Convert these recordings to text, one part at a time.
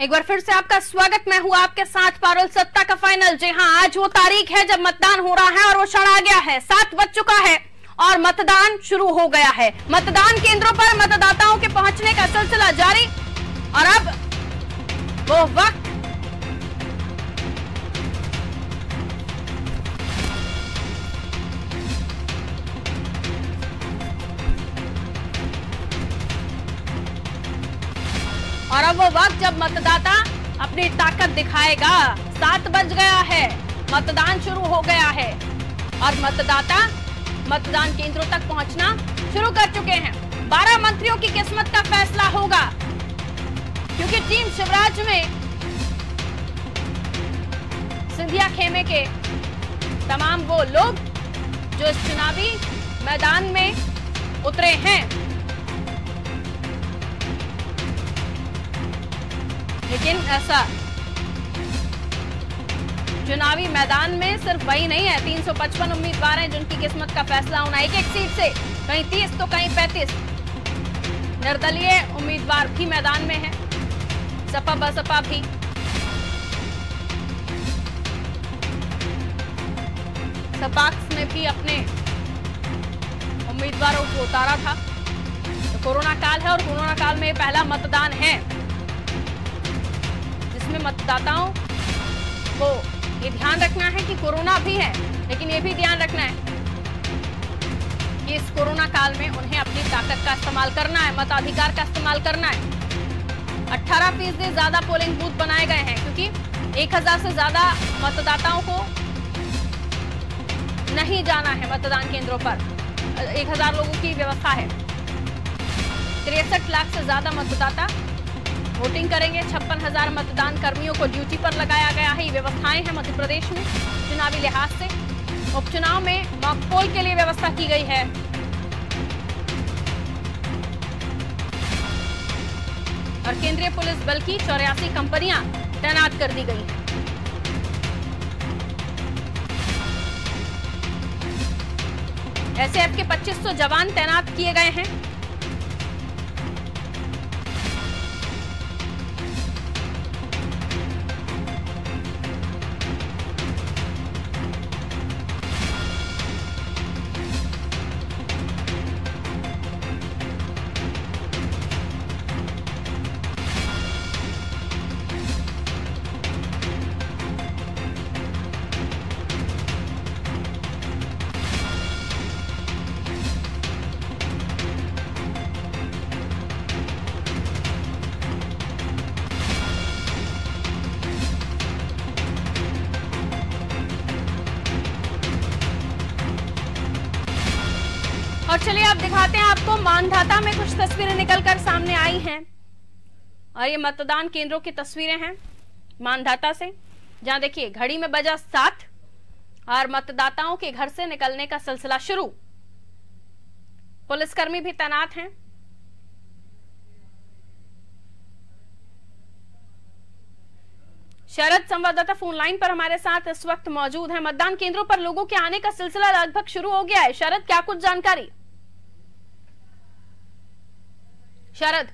एक बार फिर से आपका स्वागत। मैं हूं आपके साथ पारुल। सत्ता का फाइनल, जी हां, आज वो तारीख है जब मतदान हो रहा है और वो क्षण आ गया है। 7 बज चुका है और मतदान शुरू हो गया है। मतदान केंद्रों पर मतदाताओं के पहुंचने का सिलसिला जारी और अब वो वक्त जब मतदाता अपनी ताकत दिखाएगा। 7 बज गया है, मतदान शुरू हो गया है और मतदाता मतदान केंद्रों तक पहुंचना शुरू कर चुके हैं। 12 मंत्रियों की किस्मत का फैसला होगा क्योंकि टीम शिवराज में सिंधिया खेमे के तमाम वो लोग जो इस चुनावी मैदान में उतरे हैं, लेकिन ऐसा चुनावी मैदान में सिर्फ वही नहीं है। 355 उम्मीदवार हैं जिनकी किस्मत का फैसला होना एक एक सीट से, कहीं 30 तो कहीं 35। निर्दलीय उम्मीदवार भी मैदान में हैं, सपा बसपा भी। सपाक्स ने भी अपने उम्मीदवारों को उतारा था। तो कोरोना काल है और कोरोना काल में पहला मतदान है जिसमें मतदाताओं को ये ध्यान रखना है कि कोरोना भी है, लेकिन ये भी ध्यान रखना है कि इस कोरोना काल में उन्हें अपनी ताकत का इस्तेमाल करना है, मताधिकार का इस्तेमाल करना है। 18% ज्यादा पोलिंग बूथ बनाए गए हैं क्योंकि 1000 से ज्यादा मतदाताओं को नहीं जाना है मतदान केंद्रों पर। 1000 लोगों की व्यवस्था है। 63 लाख से ज्यादा मतदाता वोटिंग करेंगे। 56,000 मतदान कर्मियों को ड्यूटी पर लगाया गया है। ये व्यवस्थाएं हैं मध्य प्रदेश में चुनावी लिहाज से। उपचुनाव में मॉक पोल के लिए व्यवस्था की गई है। और केंद्रीय पुलिस बल की 84 कंपनियां तैनात कर दी गई हैं। एसएएफ के 2500 जवान तैनात किए गए हैं। और चलिए अब दिखाते हैं आपको मानधाता में कुछ तस्वीरें निकलकर सामने आई हैं और ये मतदान केंद्रों की तस्वीरें हैं मानधाता से, जहां देखिए घड़ी में बजा 7 और मतदाताओं के घर से निकलने का सिलसिला शुरू। पुलिसकर्मी भी तैनात हैं। शरद संवाददाता फोन लाइन पर हमारे साथ इस वक्त मौजूद है। मतदान केंद्रों पर लोगों के आने का सिलसिला लगभग शुरू हो गया है। शरद, क्या कुछ जानकारी? शरद,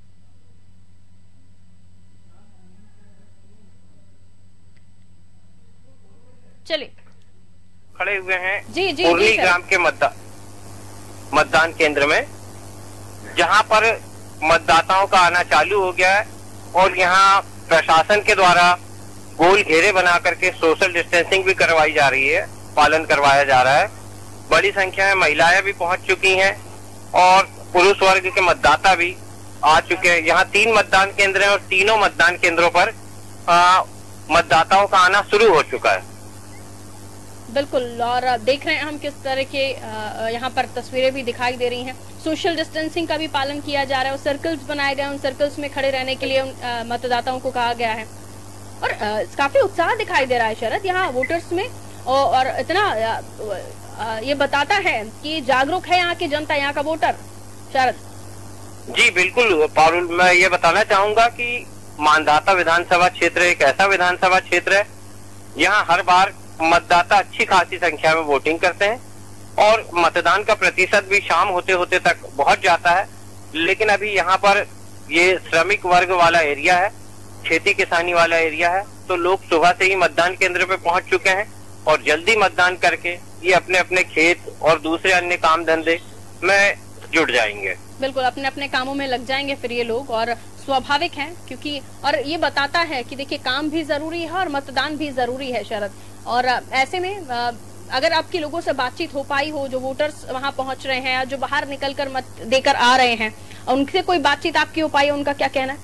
चलिए। खड़े हुए हैं जी जी उर्ली ग्राम के मतदान केंद्र में, जहां पर मतदाताओं का आना चालू हो गया है और यहां प्रशासन के द्वारा गोल घेरे बना करके सोशल डिस्टेंसिंग भी करवाई जा रही है, पालन करवाया जा रहा है। बड़ी संख्या में महिलाएं भी पहुंच चुकी हैं और पुरुष वर्ग के मतदाता भी आ चुके हैं। यहाँ 3 मतदान केंद्र हैं और तीनों मतदान केंद्रों पर मतदाताओं का आना शुरू हो चुका है। बिल्कुल, और देख रहे हैं हम किस तरह के यहाँ पर तस्वीरें भी दिखाई दे रही हैं। सोशल डिस्टेंसिंग का भी पालन किया जा रहा है और सर्कल्स बनाए गए, उन सर्कल्स में खड़े रहने के लिए मतदाताओं को कहा गया है और काफी उत्साह दिखाई दे रहा है शरद यहाँ वोटर्स में। और इतना ये बताता है कि जागरूक है यहाँ की जनता, यहाँ का वोटर। शरद जी बिल्कुल पारुल, मैं ये बताना चाहूंगा कि मानधाता विधानसभा क्षेत्र एक ऐसा विधानसभा क्षेत्र है यहाँ हर बार मतदाता अच्छी खासी संख्या में वोटिंग करते हैं और मतदान का प्रतिशत भी शाम होते होते तक पहुंच जाता है। लेकिन अभी यहाँ पर ये श्रमिक वर्ग वाला एरिया है खेती किसानी वाला एरिया है, तो लोग सुबह से ही मतदान केंद्र पे पहुंच चुके हैं और जल्दी मतदान करके ये अपने अपने खेत और दूसरे अन्य काम धंधे में जुट जाएंगे। बिल्कुल, अपने अपने कामों में लग जाएंगे फिर ये लोग, और स्वाभाविक है क्योंकि, और ये बताता है कि देखिए काम भी जरूरी है और मतदान भी जरूरी है शरद। और ऐसे में अगर आपकी लोगों से बातचीत हो पाई हो, जो वोटर्स वहां पहुंच रहे हैं या जो बाहर निकलकर मत देकर आ रहे हैं, उनसे कोई बातचीत आपकी हो पाई है, उनका क्या कहना है?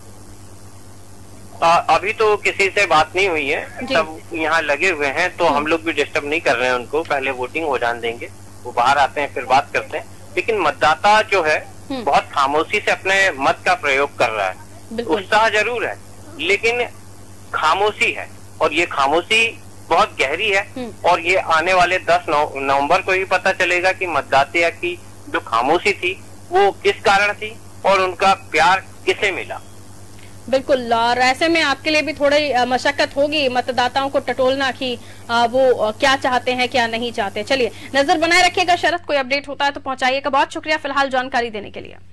अभी तो किसी से बात नहीं हुई है, सब यहाँ लगे हुए हैं, तो हम लोग भी डिस्टर्ब नहीं कर रहे हैं उनको। पहले वोटिंग हो जाने देंगे, वो बाहर आते हैं फिर बात करते हैं। लेकिन मतदाता जो है बहुत खामोशी से अपने मत का प्रयोग कर रहा है। उत्साह जरूर है लेकिन खामोशी है, और ये खामोशी बहुत गहरी है। और ये आने वाले 10 नवंबर को ही पता चलेगा कि मतदाता की जो खामोशी थी वो किस कारण थी और उनका प्यार किसे मिला। बिल्कुल, और ऐसे में आपके लिए भी थोड़ी मशक्कत होगी मतदाताओं को टटोलना कि वो क्या चाहते हैं क्या नहीं चाहते। चलिए नजर बनाए रखिएगा शरद, कोई अपडेट होता है तो पहुंचाइएगा। बहुत शुक्रिया फिलहाल जानकारी देने के लिए।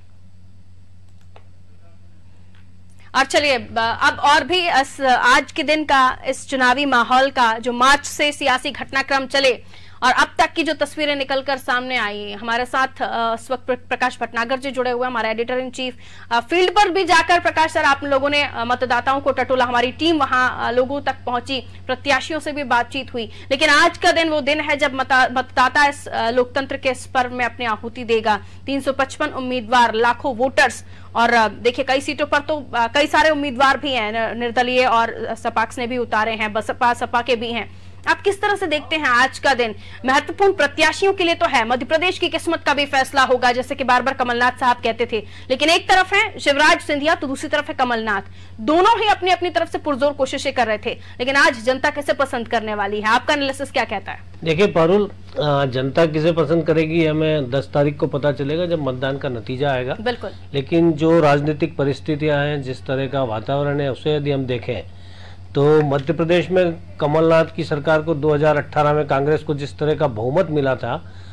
और चलिए अब और भी आज के दिन का, इस चुनावी माहौल का, जो मार्च से सियासी घटनाक्रम चले और अब तक की जो तस्वीरें निकलकर सामने आई, हमारे साथ इस वक्त प्रकाश भटनागर जी जुड़े हुए, हमारे एडिटर इन चीफ। फील्ड पर भी जाकर प्रकाश सर आप लोगों ने मतदाताओं को टटोला, हमारी टीम वहां लोगों तक पहुंची, प्रत्याशियों से भी बातचीत हुई। लेकिन आज का दिन वो दिन है जब मतदाता इस लोकतंत्र के इस पर्व में अपनी आहुति देगा। 355 उम्मीदवार, लाखों वोटर्स, और देखिए कई सीटों पर तो कई सारे उम्मीदवार भी हैं, निर्दलीय और सपाक्स ने भी उतारे हैं, बसपा सपा के भी हैं। आप किस तरह से देखते हैं आज का दिन? महत्वपूर्ण प्रत्याशियों के लिए तो है, मध्य प्रदेश की किस्मत का भी फैसला होगा, जैसे कि बार बार कमलनाथ साहब कहते थे। लेकिन एक तरफ है शिवराज सिंधिया तो दूसरी तरफ है कमलनाथ, दोनों ही अपनी अपनी तरफ से पुरजोर कोशिशें कर रहे थे। लेकिन आज जनता किसे पसंद करने वाली है? आपका एनालिसिस क्या कहता है? देखिए पारुल, जनता किसे पसंद करेगी हमें 10 तारीख को पता चलेगा जब मतदान का नतीजा आएगा। बिल्कुल, लेकिन जो राजनीतिक परिस्थितियां हैं, जिस तरह का वातावरण है, उसे यदि हम देखें तो मध्य प्रदेश में कमलनाथ की सरकार को 2018 में कांग्रेस को जिस तरह का बहुमत मिला था,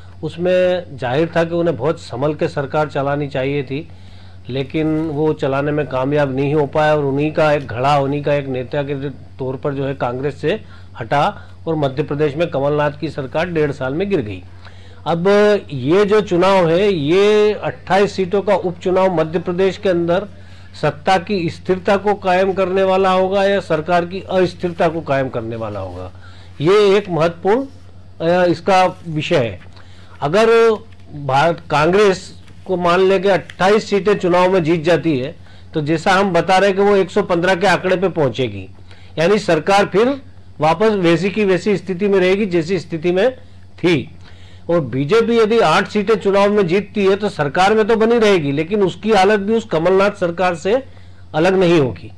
उसमें जाहिर था कि उन्हें बहुत संभल के सरकार चलानी चाहिए थी, लेकिन वो चलाने में कामयाब नहीं हो पाया और उन्हीं का एक घड़ा, उन्हीं का एक नेता के तौर पर जो है कांग्रेस से हटा और मध्य प्रदेश में कमलनाथ की सरकार 1.5 साल में गिर गई। अब ये जो चुनाव है, ये 28 सीटों का उपचुनाव मध्य प्रदेश के अंदर सत्ता की स्थिरता को कायम करने वाला होगा या सरकार की अस्थिरता को कायम करने वाला होगा, ये एक महत्वपूर्ण इसका विषय है। अगर भारत कांग्रेस को मान ले कि 28 सीटें चुनाव में जीत जाती है, तो जैसा हम बता रहे हैं कि वो 115 के आंकड़े पे पहुंचेगी, यानी सरकार फिर वापस वैसी की वैसी स्थिति में रहेगी जैसी स्थिति में थी। और बीजेपी यदि 8 सीटें चुनाव में जीतती है तो सरकार में तो बनी रहेगी, लेकिन उसकी हालत भी उस कमलनाथ सरकार से अलग नहीं होगी।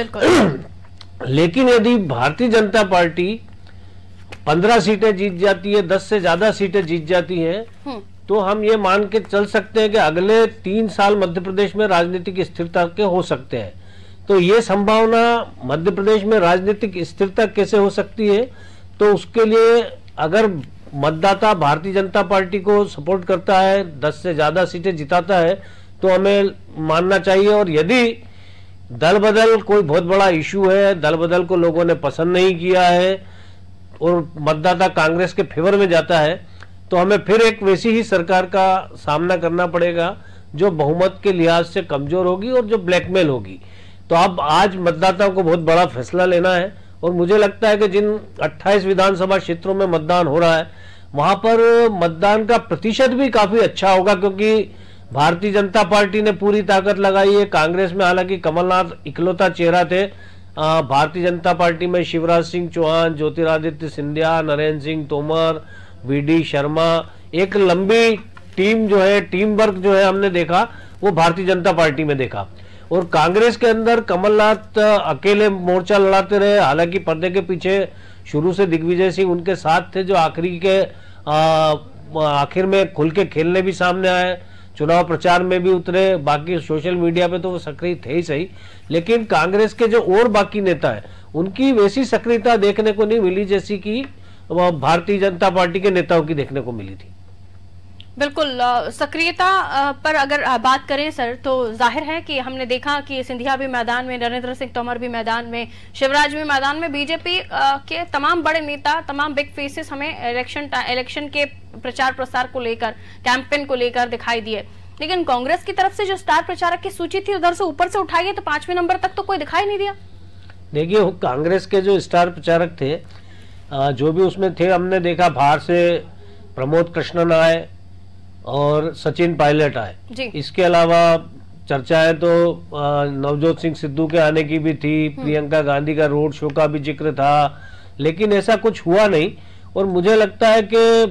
बिल्कुल। लेकिन यदि भारतीय जनता पार्टी 15 सीटें जीत जाती है, 10 से ज्यादा सीटें जीत जाती हैं, तो हम ये मान के चल सकते हैं कि अगले 3 साल मध्य प्रदेश में राजनीतिक स्थिरता के हो सकते हैं। तो ये संभावना मध्य प्रदेश में राजनीतिक स्थिरता कैसे हो सकती है, तो उसके लिए अगर मतदाता भारतीय जनता पार्टी को सपोर्ट करता है, 10 से ज्यादा सीटें जिताता है, तो हमें मानना चाहिए। और यदि दल बदल कोई बहुत बड़ा इशू है, दल बदल को लोगों ने पसंद नहीं किया है और मतदाता कांग्रेस के फेवर में जाता है, तो हमें फिर एक वैसी ही सरकार का सामना करना पड़ेगा जो बहुमत के लिहाज से कमजोर होगी और जो ब्लैकमेल होगी। तो अब आज मतदाताओं को बहुत बड़ा फैसला लेना है और मुझे लगता है कि जिन 28 विधानसभा क्षेत्रों में मतदान हो रहा है, वहां पर मतदान का प्रतिशत भी काफी अच्छा होगा, क्योंकि भारतीय जनता पार्टी ने पूरी ताकत लगाई है। कांग्रेस में हालांकि कमलनाथ इकलौता चेहरा थे, भारतीय जनता पार्टी में शिवराज सिंह चौहान, ज्योतिरादित्य सिंधिया, नरेंद्र सिंह तोमर, वीडी शर्मा, एक लंबी टीम जो है, टीम वर्क जो है हमने देखा वो भारतीय जनता पार्टी में देखा। और कांग्रेस के अंदर कमलनाथ अकेले मोर्चा लड़ाते रहे, हालांकि पर्दे के पीछे शुरू से दिग्विजय सिंह उनके साथ थे, जो आखिरी के आखिर में खुल के खेलने भी सामने आए, चुनाव प्रचार में भी उतरे, बाकी सोशल मीडिया पे तो वो सक्रिय थे ही सही, लेकिन कांग्रेस के जो और बाकी नेता है उनकी वैसी सक्रियता देखने को नहीं मिली जैसी कि भारतीय जनता पार्टी के नेताओं की देखने को मिली थी। बिल्कुल, सक्रियता पर अगर बात करें सर, तो जाहिर है कि हमने देखा कि सिंधिया भी मैदान में, नरेंद्र सिंह तोमर भी मैदान में, शिवराज भी मैदान में, बीजेपी के तमाम बड़े नेता, तमाम बिग फेसेस हमें इलेक्शन के प्रचार प्रसार को लेकर, कैंपेन को लेकर दिखाई दिए। लेकिन कांग्रेस की तरफ से जो स्टार प्रचारक की सूची थी उधर से ऊपर से उठाइए तो 5वें नंबर तक तो कोई दिखाई नहीं दिया। देखिए, कांग्रेस के जो स्टार प्रचारक थे, जो भी उसमें थे, हमने देखा बाहर से प्रमोद कृष्णन आए और सचिन पायलट आए। इसके अलावा चर्चाएं तो नवजोत सिंह सिद्धू के आने की भी थी, प्रियंका गांधी का रोड शो का भी जिक्र था, लेकिन ऐसा कुछ हुआ नहीं। और मुझे लगता है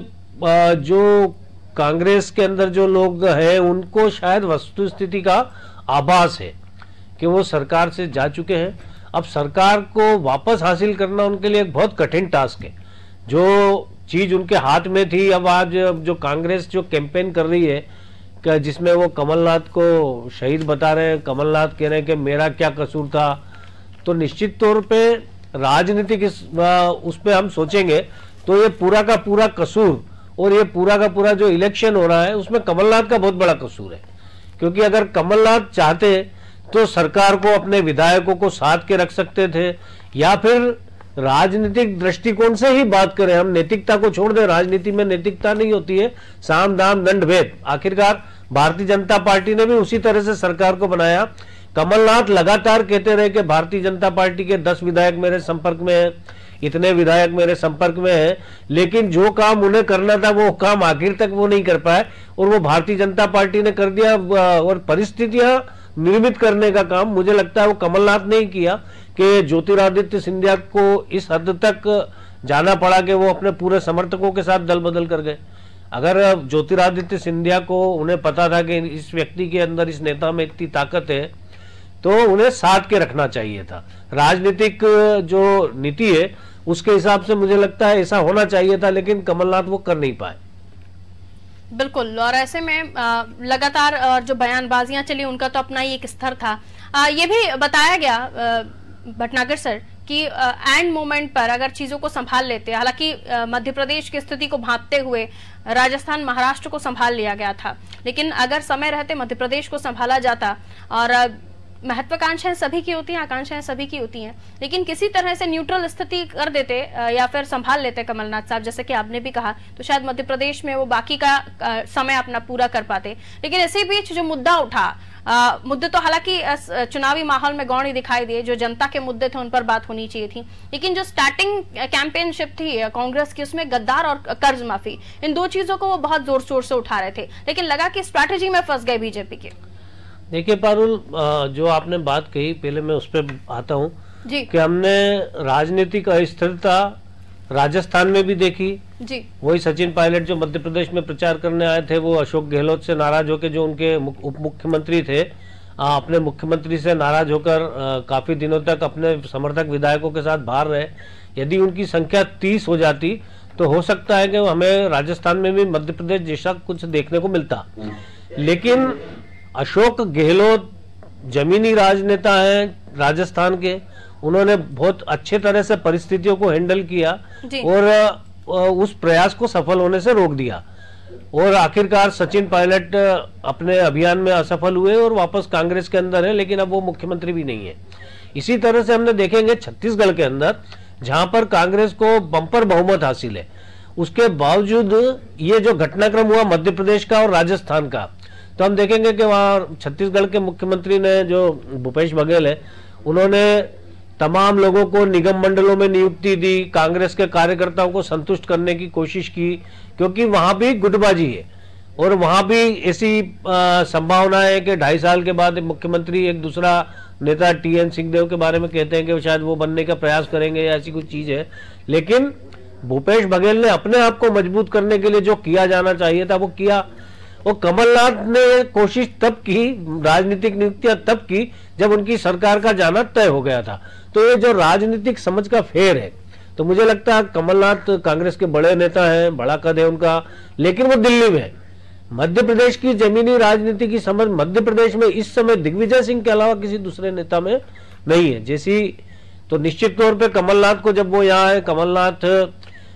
कि जो कांग्रेस के अंदर जो लोग हैं उनको शायद वस्तुस्थिति का आभास है कि वो सरकार से जा चुके हैं। अब सरकार को वापस हासिल करना उनके लिए एक बहुत कठिन टास्क है। जो चीज उनके हाथ में थी, अब आज जो कांग्रेस जो कैंपेन कर रही है, जिसमें वो कमलनाथ को शहीद बता रहे हैं, कमलनाथ कह रहे हैं कि मेरा क्या कसूर था, तो निश्चित तौर पे राजनीतिक उस पे हम सोचेंगे तो ये पूरा का पूरा कसूर और ये पूरा का पूरा जो इलेक्शन हो रहा है उसमें कमलनाथ का बहुत बड़ा कसूर है। क्योंकि अगर कमलनाथ चाहते तो सरकार को, अपने विधायकों को साथ के रख सकते थे, या फिर राजनीतिक दृष्टिकोण से ही बात करें, हम नैतिकता को छोड़ दें। राजनीति में नैतिकता नहीं होती है, साम दाम दंड भेद। आखिरकार भारतीय जनता पार्टी ने भी उसी तरह से सरकार को बनाया। कमलनाथ लगातार कहते रहे कि भारतीय जनता पार्टी के 10 विधायक मेरे संपर्क में है, इतने विधायक मेरे संपर्क में है, लेकिन जो काम उन्हें करना था वो काम आखिर तक वो नहीं कर पाए, और वो भारतीय जनता पार्टी ने कर दिया। और परिस्थितियां निर्मित करने का काम मुझे लगता है वो कमलनाथ ने ही किया कि ज्योतिरादित्य सिंधिया को इस हद तक जाना पड़ा कि वो अपने पूरे समर्थकों के साथ दल बदल कर गए। अगर ज्योतिरादित्य सिंधिया को, उन्हें पता था कि इस व्यक्ति के अंदर, इस नेता में इतनी ताकत है, तो उन्हें साथ के रखना चाहिए था। राजनीतिक जो नीति है उसके हिसाब से मुझे लगता है ऐसा होना चाहिए था, लेकिन कमलनाथ वो कर नहीं पाए। बिल्कुल, और ऐसे में लगातार जो बयानबाजियां चली उनका तो अपना ही एक स्तर था। ये भी बताया गया भटनागर सर कि एंड मोमेंट पर अगर चीजों को संभाल लेते, हालांकि मध्य प्रदेश की स्थिति को भांपते हुए राजस्थान, महाराष्ट्र को संभाल लिया गया था, लेकिन अगर समय रहते मध्य प्रदेश को संभाला जाता, और महत्वाकांक्षाएं सभी की होती हैं, आकांक्षाएं सभी की होती हैं, लेकिन किसी तरह से न्यूट्रल स्थिति कर देते या फिर संभाल लेते कमलनाथ साहब, जैसे कि आपने भी कहा, तो शायद मध्य प्रदेश में वो बाकी का समय अपना पूरा कर पाते। लेकिन इसी बीच जो मुद्दा उठा, मुद्दे तो हालांकि चुनावी माहौल में गौण ही दिखाई दिए, जो जनता के मुद्दे थे उन पर बात होनी चाहिए थी, लेकिन जो स्टार्टिंग कैंपेनशिप थी कांग्रेस की, उसमें गद्दार और कर्ज माफी, इन दो चीजों को वो बहुत जोर शोर से उठा रहे थे, लेकिन लगा कि स्ट्रैटेजी में फंस गए बीजेपी के। देखिए पारुल, जो आपने बात कही, पहले मैं उस पर आता हूँ कि हमने राजनीतिक अस्थिरता राजस्थान में भी देखी जी। वही सचिन पायलट जो मध्य प्रदेश में प्रचार करने आए थे, वो अशोक गहलोत से नाराज होकर, जो उनके उप मुख्यमंत्री थे, अपने मुख्यमंत्री से नाराज होकर काफी दिनों तक अपने समर्थक विधायकों के साथ बाहर रहे। यदि उनकी संख्या 30 हो जाती तो हो सकता है कि हमें राजस्थान में भी मध्य प्रदेश जैसा कुछ देखने को मिलता। लेकिन अशोक गहलोत जमीनी राजनेता हैं राजस्थान के, उन्होंने बहुत अच्छे तरह से परिस्थितियों को हैंडल किया और उस प्रयास को सफल होने से रोक दिया, और आखिरकार सचिन पायलट अपने अभियान में असफल हुए और वापस कांग्रेस के अंदर है, लेकिन अब वो मुख्यमंत्री भी नहीं है। इसी तरह से हमने देखेंगे छत्तीसगढ़ के अंदर, जहां पर कांग्रेस को बम्पर बहुमत हासिल है, उसके बावजूद ये जो घटनाक्रम हुआ मध्य प्रदेश का और राजस्थान का, तो हम देखेंगे कि वहाँ छत्तीसगढ़ के मुख्यमंत्री ने, जो भूपेश बघेल है, उन्होंने तमाम लोगों को निगम मंडलों में नियुक्ति दी, कांग्रेस के कार्यकर्ताओं को संतुष्ट करने की कोशिश की, क्योंकि वहां भी गुटबाजी है और वहां भी ऐसी संभावना है कि 2.5 साल के बाद मुख्यमंत्री एक दूसरा नेता TN सिंहदेव के बारे में कहते हैं कि शायद वो बनने का प्रयास करेंगे या ऐसी कुछ चीज है। लेकिन भूपेश बघेल ने अपने आप को मजबूत करने के लिए जो किया जाना चाहिए था वो किया, और कमलनाथ ने कोशिश तब की, राजनीतिक नियुक्तियां तब की जब उनकी सरकार का जाना तय हो गया था। तो ये जो राजनीतिक समझ का फेर है, तो मुझे लगता है कमलनाथ कांग्रेस के बड़े नेता हैं, बड़ा कद है उनका, लेकिन वो दिल्ली में है। मध्य प्रदेश की जमीनी राजनीति की समझ मध्य प्रदेश में इस समय दिग्विजय सिंह के अलावा किसी दूसरे नेता में नहीं है जैसी। तो निश्चित तौर पे कमलनाथ को, जब वो यहाँ है, कमलनाथ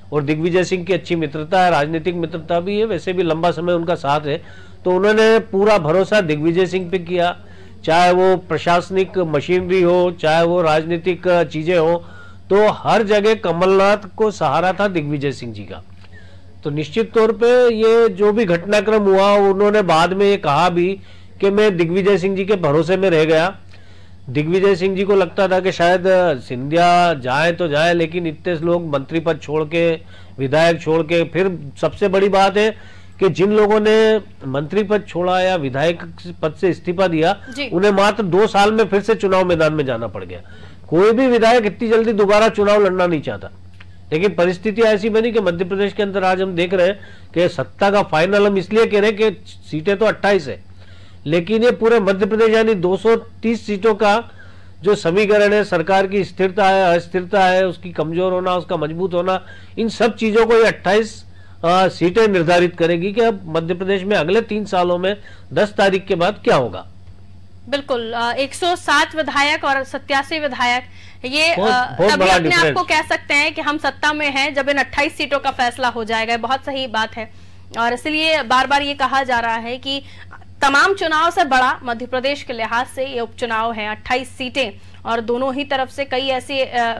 और दिग्विजय सिंह की अच्छी मित्रता है, राजनीतिक मित्रता भी है, वैसे भी लंबा समय उनका साथ है, तो उन्होंने पूरा भरोसा दिग्विजय सिंह पे किया। चाहे वो प्रशासनिक मशीनरी हो, चाहे वो राजनीतिक चीजें हो, तो हर जगह कमलनाथ को सहारा था दिग्विजय सिंह जी का। तो निश्चित तौर पे ये जो भी घटनाक्रम हुआ, उन्होंने बाद में ये कहा भी कि मैं दिग्विजय सिंह जी के भरोसे में रह गया। दिग्विजय सिंह जी को लगता था कि शायद सिंधिया जाए तो जाए, लेकिन इतने लोग मंत्री पद छोड़ के, विधायक छोड़ के, फिर सबसे बड़ी बात है कि जिन लोगों ने मंत्री पद छोड़ा या विधायक पद से इस्तीफा दिया, उन्हें मात्र 2 साल में फिर से चुनाव मैदान में जाना पड़ गया। कोई भी विधायक इतनी जल्दी दोबारा चुनाव लड़ना नहीं चाहता, लेकिन परिस्थिति ऐसी बनी कि मध्य प्रदेश के अंदर आज हम देख रहे हैं कि सत्ता का फाइनल हम इसलिए कह रहे हैं कि सीटें तो 28 है, लेकिन ये पूरे मध्य प्रदेश यानी 230 सीटों का जो समीकरण है, सरकार की स्थिरता है, अस्थिरता है, उसकी कमजोर होना, उसका मजबूत होना, इन सब चीजों को ये 28 सीटें निर्धारित करेगी कि अब मध्य प्रदेश में अगले 3 सालों में 10 तारीख के बाद क्या होगा। बिल्कुल 107 विधायक और 87 विधायक, ये बहुत तभी बड़ा अपने आप को डिफरेंस। कह सकते हैं कि हम सत्ता में हैं जब इन 28 सीटों का फैसला हो जाएगा। बहुत सही बात है, और इसलिए बार बार ये कहा जा रहा है कि तमाम चुनाव से बड़ा मध्य प्रदेश के लिहाज से ये उपचुनाव है। 28 सीटें, और दोनों ही तरफ से कई ऐसे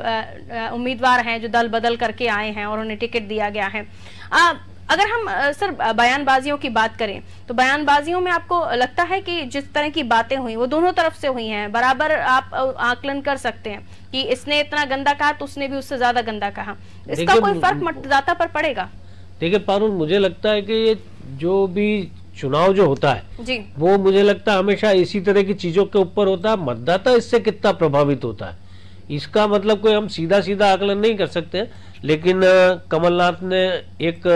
उम्मीदवार हैं जो दल बदल करके आए हैं और उन्हें टिकट दिया गया है। अगर हम सर बयानबाजियों की बात करें, तो बयानबाजियों में आपको लगता है कि जिस तरह की बातें हुई वो दोनों तरफ से हुई हैं, बराबर आप आकलन कर सकते हैं कि इसने इतना गंदा कहा तो उसने भी उससे ज्यादा गंदा कहा, इसका कोई फर्क मतदाता पर पड़ेगा? देखिए पारुल, मुझे लगता है कि ये जो भी चुनाव जो होता है जी, वो मुझे लगता है हमेशा इसी तरह की चीजों के ऊपर होता है। मतदाता इससे कितना प्रभावित होता है, इसका मतलब कोई हम सीधा सीधा आकलन नहीं कर सकते, लेकिन कमलनाथ ने एक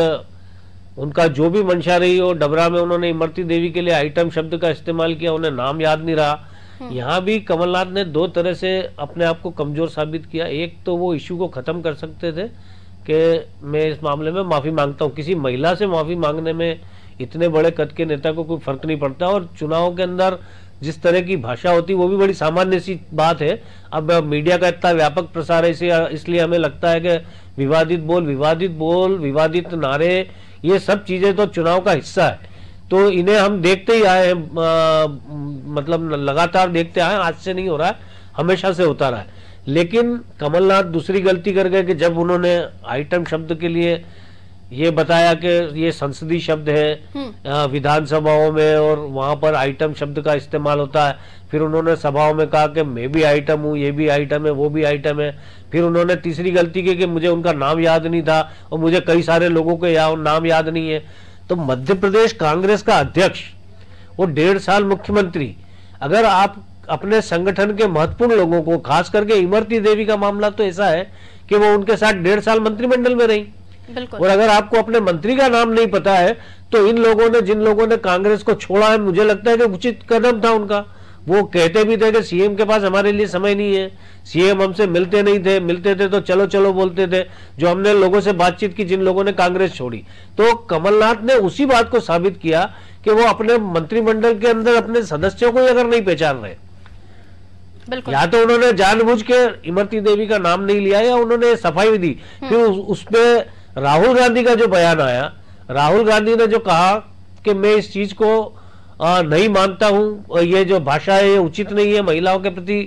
उनका जो भी मंशा रही हो, डबरा में उन्होंने इमरती देवी के लिए आइटम शब्द का इस्तेमाल किया, उन्हें नाम याद नहीं रहा। यहाँ भी कमलनाथ ने 2 तरह से अपने आप को कमजोर साबित किया। एक तो वो इश्यू को खत्म कर सकते थे कि मैं इस मामले में माफी मांगता हूँ, किसी महिला से माफी मांगने में इतने बड़े कद के नेता को कोई फर्क नहीं पड़ता, और चुनाव के अंदर जिस तरह की भाषा होती वो भी बड़ी सामान्य सी बात है। अब मीडिया का इतना व्यापक प्रसार है, इसलिए हमें लगता है कि विवादित बोल, विवादित नारे, ये सब चीजें तो चुनाव का हिस्सा है, तो इन्हें हम देखते ही आए हैं, मतलब लगातार देखते आए, आज से नहीं हो रहा है, हमेशा से होता रहा है। लेकिन कमलनाथ दूसरी गलती कर गए कि जब उन्होंने आइटम शब्द के लिए ये बताया कि ये संसदीय शब्द है विधानसभाओं में, और वहां पर आइटम शब्द का इस्तेमाल होता है, फिर उन्होंने सभाओं में कहा कि मैं भी आइटम हूँ, ये भी आइटम है, वो भी आइटम है। फिर उन्होंने तीसरी गलती की कि मुझे उनका नाम याद नहीं था, और मुझे कई सारे लोगों के नाम याद नहीं है। तो मध्य प्रदेश कांग्रेस का अध्यक्ष और 1.5 साल मुख्यमंत्री, अगर आप अपने संगठन के महत्वपूर्ण लोगों को, खास करके इमरती देवी का मामला तो ऐसा है कि वो उनके साथ 1.5 साल मंत्रिमंडल में रही, और अगर आपको अपने मंत्री का नाम नहीं पता है तो इन लोगों ने, जिन लोगों ने कांग्रेस को छोड़ा है, मुझे लगता है कि उचित कदम था उनका। वो कहते भी थे कि सीएम के पास हमारे लिए समय नहीं है, सीएम हमसे मिलते नहीं थे, मिलते थे तो चलो चलो बोलते थे, जो हमने लोगों से बातचीत की जिन लोगों ने कांग्रेस छोड़ी। तो कमलनाथ ने उसी बात को साबित किया कि वो अपने मंत्रिमंडल के अंदर अपने सदस्यों को अगर नहीं पहचान रहे, या तो उन्होंने जानबूझ के इमरती देवी का नाम नहीं लिया, या उन्होंने सफाई दी। फिर उसपे राहुल गांधी का जो बयान आया, राहुल गांधी ने जो कहा कि मैं इस चीज को नहीं मानता हूं, ये जो भाषा है ये उचित नहीं है महिलाओं के प्रति,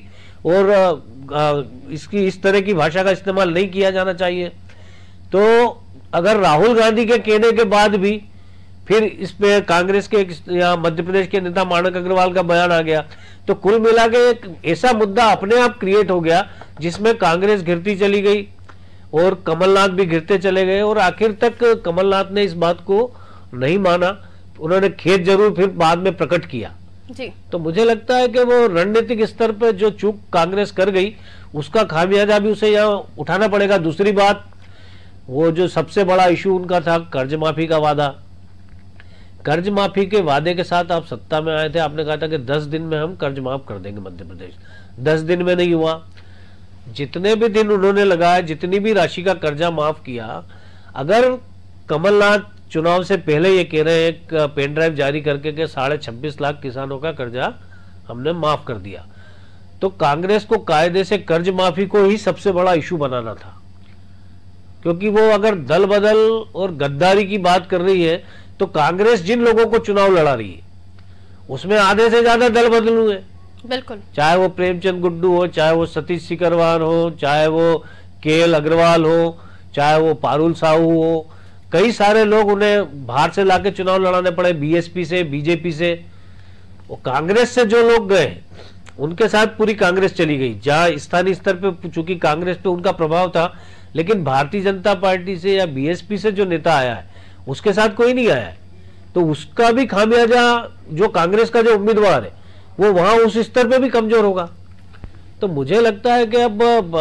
और इसकी इस तरह की भाषा का इस्तेमाल नहीं किया जाना चाहिए। तो अगर राहुल गांधी के कहने के बाद भी फिर इस पे कांग्रेस के या मध्य प्रदेश के नेता माणक अग्रवाल का बयान आ गया, तो कुल मिला के एक ऐसा मुद्दा अपने आप क्रिएट हो गया जिसमें कांग्रेस गिरती चली गई और कमलनाथ भी गिरते चले गए, और आखिर तक कमलनाथ ने इस बात को नहीं माना। उन्होंने खेद जरूर फिर बाद में प्रकट किया जी। तो मुझे लगता है कि वो रणनीतिक स्तर पर जो चूक कांग्रेस कर गई उसका खामियाजा भी उसे यहाँ उठाना पड़ेगा। दूसरी बात, वो जो सबसे बड़ा इशू उनका था कर्ज माफी का वादा, कर्ज माफी के वादे के साथ आप सत्ता में आए थे, आपने कहा था कि 10 दिन में हम कर्ज माफ कर देंगे मध्य प्रदेश। 10 दिन में नहीं हुआ। जितने भी दिन उन्होंने लगाए, जितनी भी राशि का कर्जा माफ किया, अगर कमलनाथ चुनाव से पहले ये कह रहे हैं एक पेन ड्राइव जारी करके कि 26.5 लाख किसानों का कर्जा हमने माफ कर दिया, तो कांग्रेस को कायदे से कर्ज माफी को ही सबसे बड़ा इशू बनाना था। क्योंकि वो अगर दल बदल और गद्दारी की बात कर रही है तो कांग्रेस जिन लोगों को चुनाव लड़ा रही है उसमें आधे से ज्यादा दल बदल हुए। बिल्कुल, चाहे वो प्रेमचंद गुड्डू हो, चाहे वो सतीश सिकरवार हो, चाहे वो केएल अग्रवाल हो, चाहे वो पारुल साहू हो, कई सारे लोग उन्हें बाहर से लाके चुनाव लड़ाने पड़े, बीएसपी से, बीजेपी से। वो कांग्रेस से जो लोग गए उनके साथ पूरी कांग्रेस चली गई, जहां स्थानीय स्तर पे चूंकि कांग्रेस पे उनका प्रभाव था, लेकिन भारतीय जनता पार्टी से या बीएसपी से जो नेता आया है उसके साथ कोई नहीं आया है। तो उसका भी खामियाजा जो कांग्रेस का जो उम्मीदवार है वो वहां उस स्तर पे भी कमजोर होगा। तो मुझे लगता है कि अब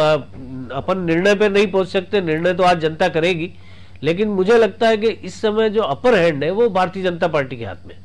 अपन निर्णय पे नहीं पहुंच सकते, निर्णय तो आज जनता करेगी, लेकिन मुझे लगता है कि इस समय जो अपर हैंड है वो भारतीय जनता पार्टी के हाथ में।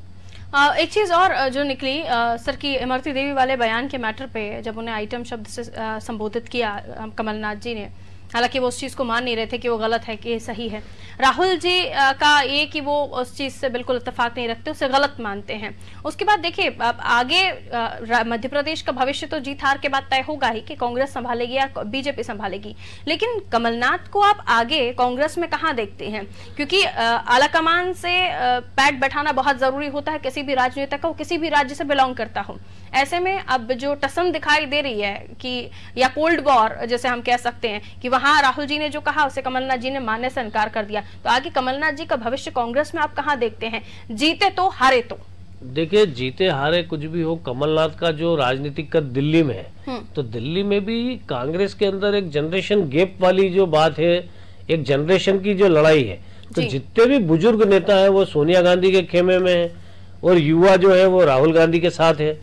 एक चीज और जो निकली सर की इमरती देवी वाले बयान के मैटर पे, जब उन्हें आइटम शब्द से संबोधित किया कमलनाथ जी ने, हालांकि वो उस चीज को मान नहीं रहे थे कि वो गलत है कि सही है। राहुल जी का ये कि वो उस चीज से बिल्कुल इत्तेफाक नहीं रखते, उसे गलत मानते हैं। उसके बाद देखिए अब आगे मध्य प्रदेश का भविष्य तो जीत हार के बाद तय होगा ही कि कांग्रेस संभालेगी या बीजेपी संभालेगी, लेकिन कमलनाथ को आप आगे कांग्रेस में कहाँ देखते हैं? क्योंकि आलाकमान से पैठ बैठाना बहुत जरूरी होता है किसी भी राजनेता का, किसी भी राज्य से बिलोंग करता हो। ऐसे में अब जो टसन दिखाई दे रही है कि या कोल्ड वॉर जैसे हम कह सकते हैं कि वहां राहुल जी ने जो कहा उसे कमलनाथ जी ने मानने से इनकार कर दिया, तो आगे कमलनाथ जी का भविष्य कांग्रेस में आप कहां देखते हैं? जीते तो हारे तो देखिए, जीते हारे कुछ भी हो, कमलनाथ का जो राजनीतिक का दिल्ली में है, तो दिल्ली में भी कांग्रेस के अंदर एक जनरेशन गैप वाली जो बात है, एक जनरेशन की जो लड़ाई है, तो जितने भी बुजुर्ग नेता है वो सोनिया गांधी के खेमे में है और युवा जो है वो राहुल गांधी के साथ है।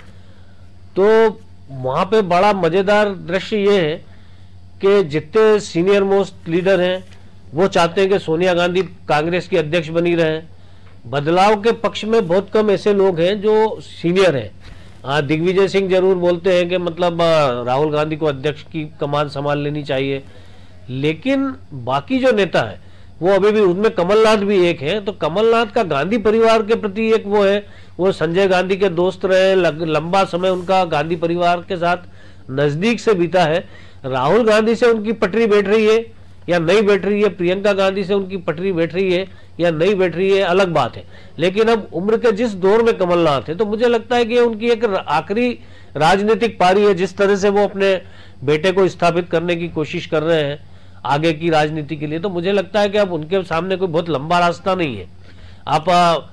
तो वहां पे बड़ा मजेदार दृश्य ये है कि जितने सीनियर मोस्ट लीडर हैं वो चाहते हैं कि सोनिया गांधी कांग्रेस की अध्यक्ष बनी रहे। बदलाव के पक्ष में बहुत कम ऐसे लोग हैं जो सीनियर हैं। हाँ, दिग्विजय सिंह जरूर बोलते हैं कि मतलब राहुल गांधी को अध्यक्ष की कमान संभाल लेनी चाहिए, लेकिन बाकी जो नेता है वो अभी भी, उनमें कमलनाथ भी एक है। तो कमलनाथ का गांधी परिवार के प्रति एक वो है, वो संजय गांधी के दोस्त रहे, लंबा समय उनका गांधी परिवार के साथ नजदीक से बीता है। राहुल गांधी से उनकी पटरी बैठ रही है या नहीं बैठ रही है, प्रियंका गांधी से उनकी पटरी बैठ रही है या नहीं बैठ रही है, अलग बात है। लेकिन अब उम्र के जिस दौर में कमलनाथ है, तो मुझे लगता है कि उनकी एक आखिरी राजनीतिक पारी है। जिस तरह से वो अपने बेटे को स्थापित करने की कोशिश कर रहे हैं आगे की राजनीति के लिए, तो मुझे लगता है कि अब उनके सामने कोई बहुत लंबा रास्ता नहीं है। आप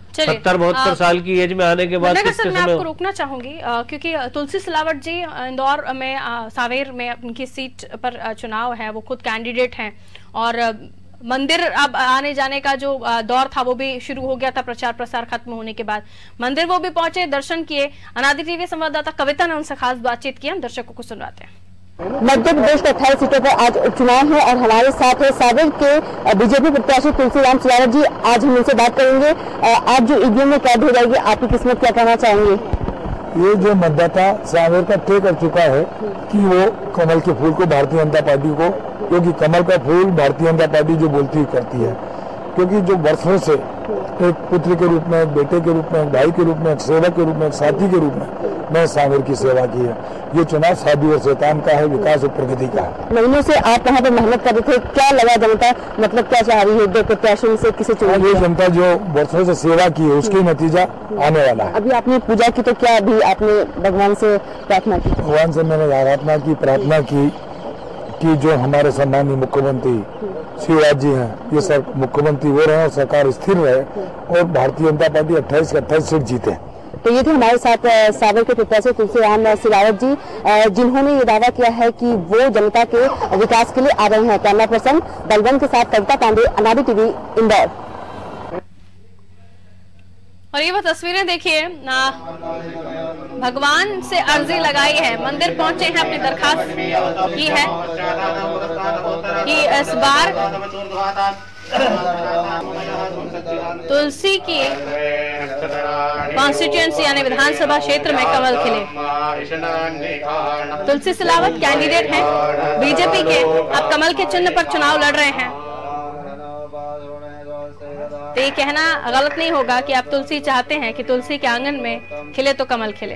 70-72 साल की एज में आने के बाद मैं आपको रोकना चाहूंगी क्योंकि तुलसी सिलावट जी इंदौर में सावेर में उनकी सीट पर चुनाव है, वो खुद कैंडिडेट हैं और मंदिर अब आने जाने का जो दौर था वो भी शुरू हो गया था प्रचार प्रसार खत्म होने के बाद। मंदिर वो भी पहुंचे, दर्शन किए। अनादि टीवी संवाददाता कविता ने उनसे खास बातचीत की, हम दर्शकों को सुनवाते हैं। मध्य प्रदेश के 28 सीटों पर आज उपचुनाव है और हमारे साथ है सावेर के बीजेपी प्रत्याशी तुलसीराम सिलावट जी। आज हम उनसे बात करेंगे। आज जो ईवीएम में कैद हो जाएगी, आपकी किस्मत क्या कहना चाहेंगे? ये जो मतदाता सावेर का तय कर चुका है कि वो कमल के फूल को, भारतीय जनता पार्टी को, क्योंकि कमल का फूल भारतीय जनता पार्टी जो बोलती ही करती है। क्योंकि जो वर्षों से एक पुत्र के रूप में, एक बेटे के रूप में, एक भाई के रूप में, एक सेवक के रूप में, एक साथी के रूप में मैं सावेर की सेवा की है। ये चुनाव शादी और शैतान का है, विकास और प्रगति का है। महीनों से आप वहाँ पे मेहनत कर रहे थे, क्या लगा जनता मतलब क्या चाह रही है? दो प्रत्याशियों से किसे चुना? ये जनता जो वर्षों से सेवा की है उसकी नतीजा आने वाला है। अभी आपने पूजा की, तो क्या अभी आपने भगवान से प्रार्थना की? भगवान से मैंने आराधना की, प्रार्थना की कि जो हमारे सम्मानीय मुख्यमंत्री शिवराज जी हैं, ये सब मुख्यमंत्री हो रहे हैं और सरकार स्थिर रहे और भारतीय जनता पार्टी 28 के 28 सीट जीते। तो ये थे हमारे साथ सावेर के प्रत्याशी तुलसीराम सिलावट जी, जिन्होंने ये दावा किया है कि वो जनता के विकास के लिए आ रहे हैं। कैमरा पर्सन बलवंत के साथ कविता पांडे, अनादि टीवी, इंदौर। और ये वो तस्वीरें देखिए, भगवान से अर्जी लगाई है, मंदिर पहुंचे हैं, अपनी दरखास्त की है कि इस बार तुलसी की कॉन्स्टिट्यूएंसी यानी विधानसभा क्षेत्र में कमल खिले। तुलसी सिलावट कैंडिडेट हैं बीजेपी के, अब कमल के चिन्ह पर चुनाव लड़ रहे हैं। तो ये कहना गलत नहीं होगा कि आप तुलसी चाहते हैं कि तुलसी के आंगन में खिले तो कमल खिले।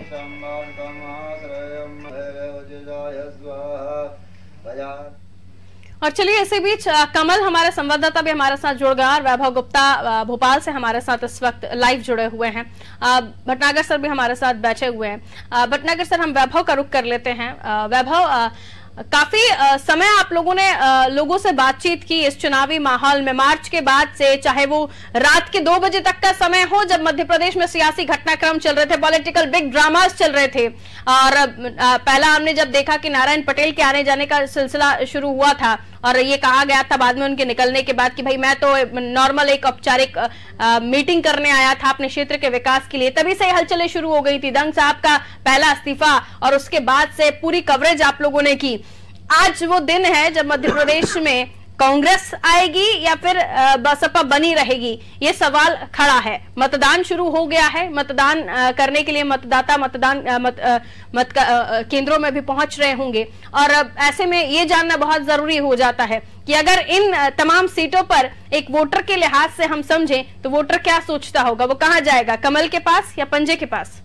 और चलिए इसी बीच कमल हमारे संवाददाता भी हमारे साथ जुड़ गया और वैभव गुप्ता भोपाल से हमारे साथ इस वक्त लाइव जुड़े हुए हैं। भटनागर सर भी हमारे साथ बैठे हुए हैं। भटनागर सर, हम वैभव का रुख कर लेते हैं। वैभव, काफी समय आप लोगों ने लोगों से बातचीत की इस चुनावी माहौल में। मार्च के बाद से, चाहे वो रात के 2 बजे तक का समय हो जब मध्य प्रदेश में सियासी घटनाक्रम चल रहे थे, पॉलिटिकल बिग ड्रामास चल रहे थे, और पहला हमने जब देखा कि नारायण पटेल के आने जाने का सिलसिला शुरू हुआ था और ये कहा गया था बाद में उनके निकलने के बाद कि भाई मैं तो नॉर्मल एक औपचारिक मीटिंग करने आया था अपने क्षेत्र के विकास के लिए, तभी से हलचलें शुरू हो गई थी। दंग साहब का पहला इस्तीफा और उसके बाद से पूरी कवरेज आप लोगों ने की। आज वो दिन है जब मध्य प्रदेश में कांग्रेस आएगी या फिर बसपा बनी रहेगी, ये सवाल खड़ा है। मतदान शुरू हो गया है, मतदान करने के लिए मतदाता केंद्रों में भी पहुंच रहे होंगे, और ऐसे में ये जानना बहुत जरूरी हो जाता है कि अगर इन तमाम सीटों पर एक वोटर के लिहाज से हम समझें तो वोटर क्या सोचता होगा, वो कहां जाएगा, कमल के पास या पंजे के पास?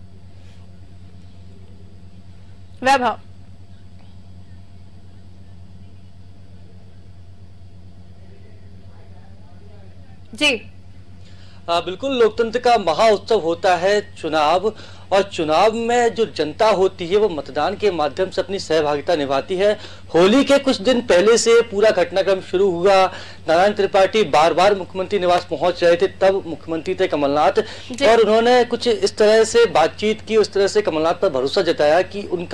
वैभव जी। बिल्कुल, लोकतंत्र का महाउत्सव होता है चुनाव, और चुनाव में जो जनता होती है वो मतदान के माध्यम से अपनी सहभागिता निभाती है। होली के कुछ दिन पहले से पूरा घटनाक्रम शुरू हुआ। नारायण त्रिपाठी बार बार मुख्यमंत्री निवास पहुंच रहे थे, तब मुख्यमंत्री थे कमलनाथ, और उन्होंने कुछ इस तरह से बातचीत की, उस तरह से कमलनाथ पर भरोसा जताया कि उनका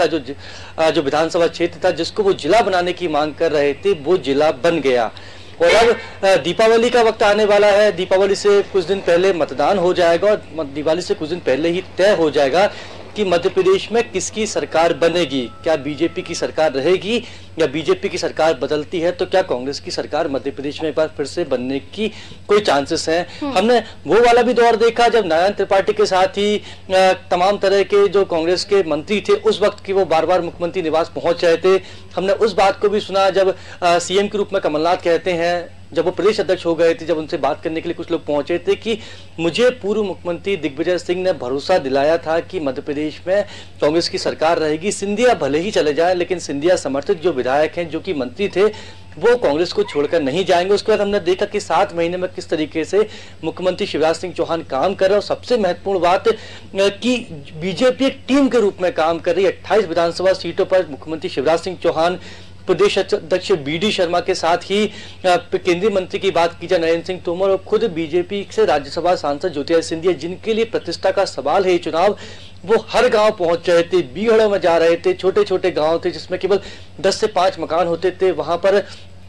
जो विधानसभा क्षेत्र था जिसको वो जिला बनाने की मांग कर रहे थे वो जिला बन गया। और अब दीपावली का वक्त आने वाला है, दीपावली से कुछ दिन पहले मतदान हो जाएगा और दिवाली से कुछ दिन पहले ही तय हो जाएगा कि मध्य प्रदेश में किसकी सरकार बनेगी। क्या बीजेपी की सरकार रहेगी या बीजेपी की सरकार बदलती है तो क्या कांग्रेस की सरकार मध्य प्रदेश में एक बार फिर से बनने की कोई चांसेस हैं। हमने वो वाला भी दौर देखा जब नारायण त्रिपाठी के साथ ही तमाम तरह के जो कांग्रेस के मंत्री थे उस वक्त की वो बार बार मुख्यमंत्री निवास पहुंच रहे थे। हमने उस बात को भी सुना जब सीएम के रूप में कमलनाथ कहते हैं, जब वो प्रदेश अध्यक्ष हो गए थे, जब उनसे बात करने के लिए कुछ लोग पहुंचे थे, कि मुझे पूर्व मुख्यमंत्री दिग्विजय सिंह ने भरोसा दिलाया था कि मध्य प्रदेश में कांग्रेस की सरकार रहेगी। सिंधिया भले ही चले जाए लेकिन सिंधिया समर्थित जो विधायक हैं, जो कि मंत्री थे, वो कांग्रेस को छोड़कर नहीं जाएंगे। उसके बाद हमने देखा कि 7 महीने में किस तरीके से मुख्यमंत्री शिवराज सिंह चौहान काम कर रहे हैं। और सबसे महत्वपूर्ण बात कि बीजेपी एक टीम के रूप में काम कर रही है। 28 विधानसभा सीटों पर मुख्यमंत्री शिवराज सिंह चौहान, प्रदेश अध्यक्ष बीडी शर्मा के साथ ही केंद्रीय मंत्री की बात की जाए नरेंद्र सिंह तोमर, और खुद बीजेपी से राज्यसभा सांसद ज्योतिरादित्य सिंधिया, जिनके लिए प्रतिष्ठा का सवाल है ये चुनाव, वो हर गांव पहुंच रहे थे, बीहड़ों में जा रहे थे। छोटे छोटे गांव थे जिसमें केवल 10 से 5 मकान होते थे, वहां पर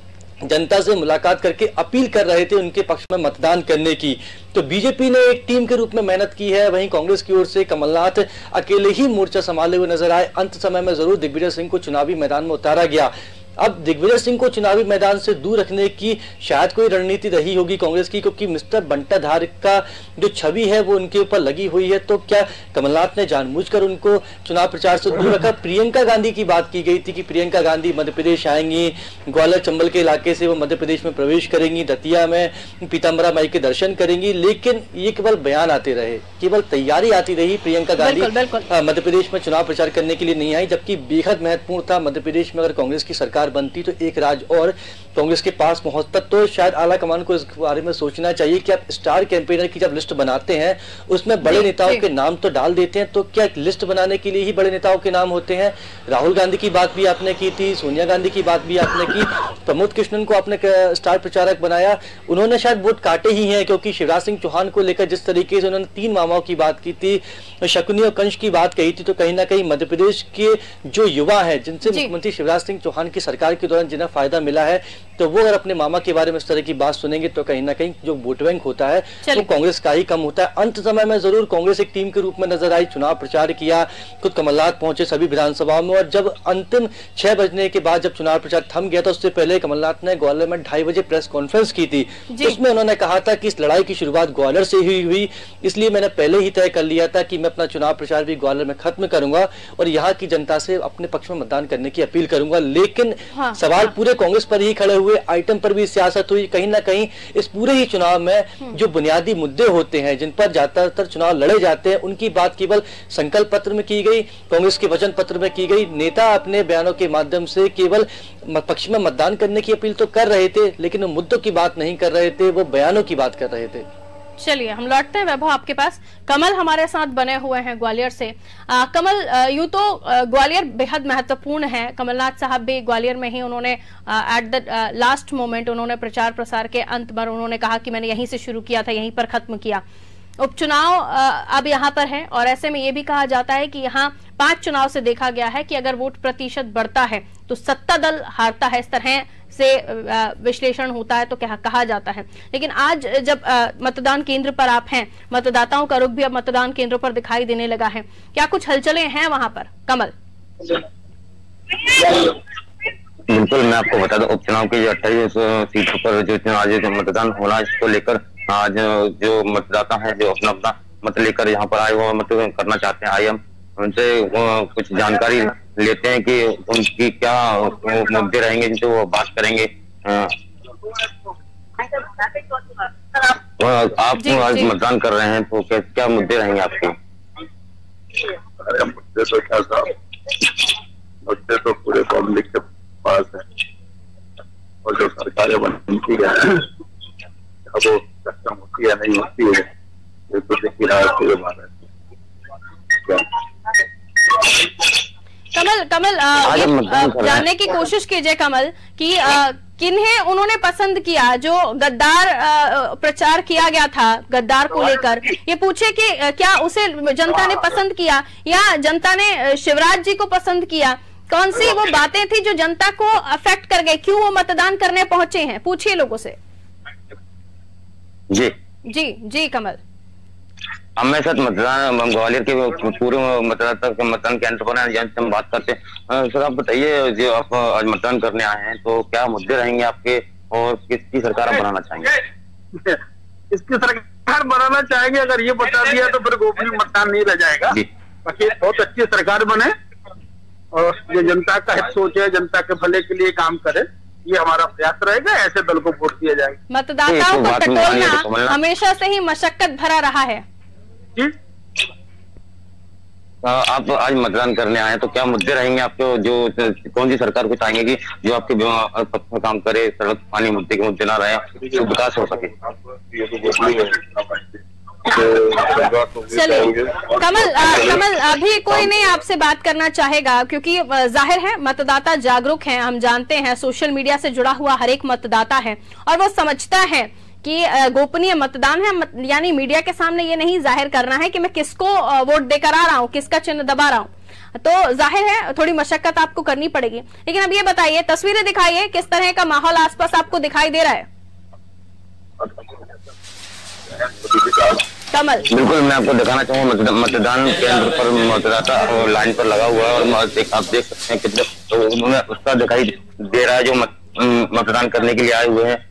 जनता से मुलाकात करके अपील कर रहे थे उनके पक्ष में मतदान करने की। तो बीजेपी ने एक टीम के रूप में मेहनत की है। वहीं कांग्रेस की ओर से कमलनाथ अकेले ही मोर्चा संभाले हुए नजर आए। अंत समय में जरूर दिग्विजय सिंह को चुनावी मैदान में उतारा गया। अब दिग्विजय सिंह को चुनावी मैदान से दूर रखने की शायद कोई रणनीति रही होगी कांग्रेस की, क्योंकि मिस्टर बंटाधार का जो छवि है वो उनके ऊपर लगी हुई है। तो क्या कमलनाथ ने जानबूझकर उनको चुनाव प्रचार से दूर रखा? प्रियंका गांधी की बात की गई थी कि प्रियंका गांधी मध्य प्रदेश आएंगी, ग्वालियर चंबल के इलाके से वो मध्य प्रदेश में प्रवेश करेंगी, दतिया में पीताम्बरा माई के दर्शन करेंगी, लेकिन ये केवल बयान आते रहे, केवल तैयारी आती रही। प्रियंका गांधी मध्य प्रदेश में चुनाव प्रचार करने के लिए नहीं आई, जबकि बेहद महत्वपूर्ण था मध्य प्रदेश में अगर कांग्रेस की सरकार बनती तो एक राज्य और कांग्रेस के पास पहुंचता। तो शायद आला कमान को इस बारे में सोचना चाहिए कि आप स्टार कैंपेनर की जब लिस्ट बनाते हैं उसमें बड़े नेताओं के नाम तो डाल देते हैं, तो क्या लिस्ट बनाने के लिए ही बड़े नेताओं के नाम होते हैं? राहुल गांधी की बात भी आपने की थी, सोनिया गांधी की बात भी आपने की, प्रमोद कृष्णन को आपने स्टार प्रचारक बनाया। उन्होंने शायद वोट काटे ही हैं, क्योंकि शिवराज सिंह चौहान को लेकर जिस तरीके से उन्होंने 3 मामाओं की बात की थी, शकुनी और कंश की बात कही थी, तो कहीं ना कहीं मध्य प्रदेश के जो युवा है जिनसे मुख्यमंत्री शिवराज सिंह चौहान की सरकार के दौरान जिन्हें फायदा मिला है, तो वो अगर अपने मामा के बारे में इस तरह की बात सुनेंगे तो कहीं ना कहीं जो वोट बैंक होता है वो कांग्रेस का ही कम होता है। अंत समय में जरूर कांग्रेस एक टीम के रूप में नजर आई, चुनाव प्रचार किया, खुद कमलनाथ पहुंचे सभी विधानसभाओं में, और जब अंतिम 6 बजने के बाद जब चुनाव प्रचार थम गया था, उससे पहले कमलनाथ ने ग्वालियर में 2:30 बजे प्रेस कॉन्फ्रेंस की थी। उसमें उन्होंने कहा था कि इस लड़ाई की शुरुआत ग्वालियर से ही हुई, इसलिए मैंने पहले ही तय कर लिया था कि मैं अपना चुनाव प्रचार भी ग्वालियर में खत्म करूंगा और यहाँ की जनता से अपने पक्ष में मतदान करने की अपील करूंगा। लेकिन हाँ, सवाल पूरे कांग्रेस पर ही खड़े हुए, आइटम पर भी सियासत हुई। कहीं ना कहीं इस पूरे ही चुनाव में जो बुनियादी मुद्दे होते हैं जिन पर ज्यादातर चुनाव लड़े जाते हैं, उनकी बात केवल संकल्प पत्र में की गई, कांग्रेस के वचन पत्र में की गई। नेता अपने बयानों के माध्यम से केवल पक्ष में मतदान करने की अपील तो कर रहे थे, लेकिन वो मुद्दों की बात नहीं कर रहे थे, वो बयानों की बात कर रहे थे। चलिए हम लौटते हैं वैभव आपके पास। कमल हमारे साथ बने हुए हैं ग्वालियर से। कमल, यूं तो ग्वालियर बेहद महत्वपूर्ण है। कमलनाथ साहब भी ग्वालियर में ही उन्होंने एट द लास्ट मोमेंट उन्होंने प्रचार प्रसार के अंत पर उन्होंने कहा कि मैंने यहीं से शुरू किया था, यहीं पर खत्म किया। उपचुनाव अब यहाँ पर है और ऐसे में ये भी कहा जाता है कि यहाँ 5 चुनाव से देखा गया है कि अगर वोट प्रतिशत बढ़ता है तो सत्ता दल हारता है, इस तरह से विश्लेषण होता है तो क्या कहा जाता है। लेकिन आज जब मतदान केंद्र पर आप हैं, मतदाताओं का रुख भी अब मतदान केंद्रों पर दिखाई देने लगा है, क्या कुछ हलचलें हैं वहां पर? कमल। बिल्कुल, मैं आपको बता दूं, उपचुनाव की 28 सीटों पर जो आज मतदान होना है, इसको लेकर आज जो मतदाता है जो अपना अपना मत लेकर यहाँ पर आए वो मतदान करना चाहते हैं, आए हम उनसे कुछ जानकारी लेते हैं कि उनकी क्या मुद्दे रहेंगे जिनसे वो बात करेंगे। आप आज मतदान कर रहे हैं तो क्या मुद्दे रहेंगे आपके? मुद्दे तो क्या साहब, मुद्दे तो पूरे पब्लिक के पास है और जो सरकारें बनती है अब वो सक्षम होती है नहीं होती है ये तो देखी रहा है। कमल जानने की कोशिश कीजिए कमल कि किन्हें उन्होंने पसंद किया, जो गद्दार प्रचार किया गया था गद्दार को लेकर, ये पूछे कि क्या उसे जनता ने पसंद किया या जनता ने शिवराज जी को पसंद किया? कौन सी वो बातें थी जो जनता को अफेक्ट कर गए, क्यों वो मतदान करने पहुंचे हैं? पूछिए लोगों से। जी कमल। हमें साथ मतदान ग्वालियर के पूरे मतदाता मतदान केंद्र पर हम बात करते हैं। सर आप बताइए, जो आप आज मतदान करने आए हैं तो क्या मुद्दे रहेंगे आपके और किसकी सरकार आप बनाना चाहेंगे? इसकी सरकार बनाना चाहेंगे, अगर ये बता दिया तो फिर गोपनीय मतदान नहीं रह जाएगा। बाकी बहुत अच्छी सरकार बने और जो जनता का हित सोचे, जनता के भले के लिए काम करे, ये हमारा प्रयास रहेगा। ऐसे दल को वोट दिया जाएगा। मतदाताओं को टटोलना हमेशा से ही मशक्कत भरा रहा है। आप आज मतदान करने आए तो क्या मुद्दे रहेंगे आपके, जो कौन सी सरकार को चाहेंगे कि जो आपके पक्ष में काम करे, सड़क पानी मुद्दे के मुद्दे ना रहे, तो विकास हो सके? चलिए कमल अभी कोई नहीं आपसे बात करना चाहेगा क्योंकि जाहिर है मतदाता जागरूक हैं। हम जानते हैं सोशल मीडिया से जुड़ा हुआ हर एक मतदाता है और वो समझता है कि गोपनीय मतदान है, यानी मीडिया के सामने ये नहीं जाहिर करना है कि मैं किसको वोट देकर आ रहा हूँ, किसका चिन्ह दबा रहा हूँ। तो जाहिर है थोड़ी मशक्कत आपको करनी पड़ेगी। लेकिन अब ये बताइए, तस्वीरें दिखाइए, किस तरह का माहौल आसपास आपको दिखाई दे रहा है? कमल। बिल्कुल, मैं आपको दिखाना चाहूंगा मतदान केंद्र पर मतदाता लाइन पर लगा हुआ है और आप देख सकते हैं कितने तो उन्होंने उसका दिखाई दे रहा है जो मतदान करने के लिए आए हुए हैं।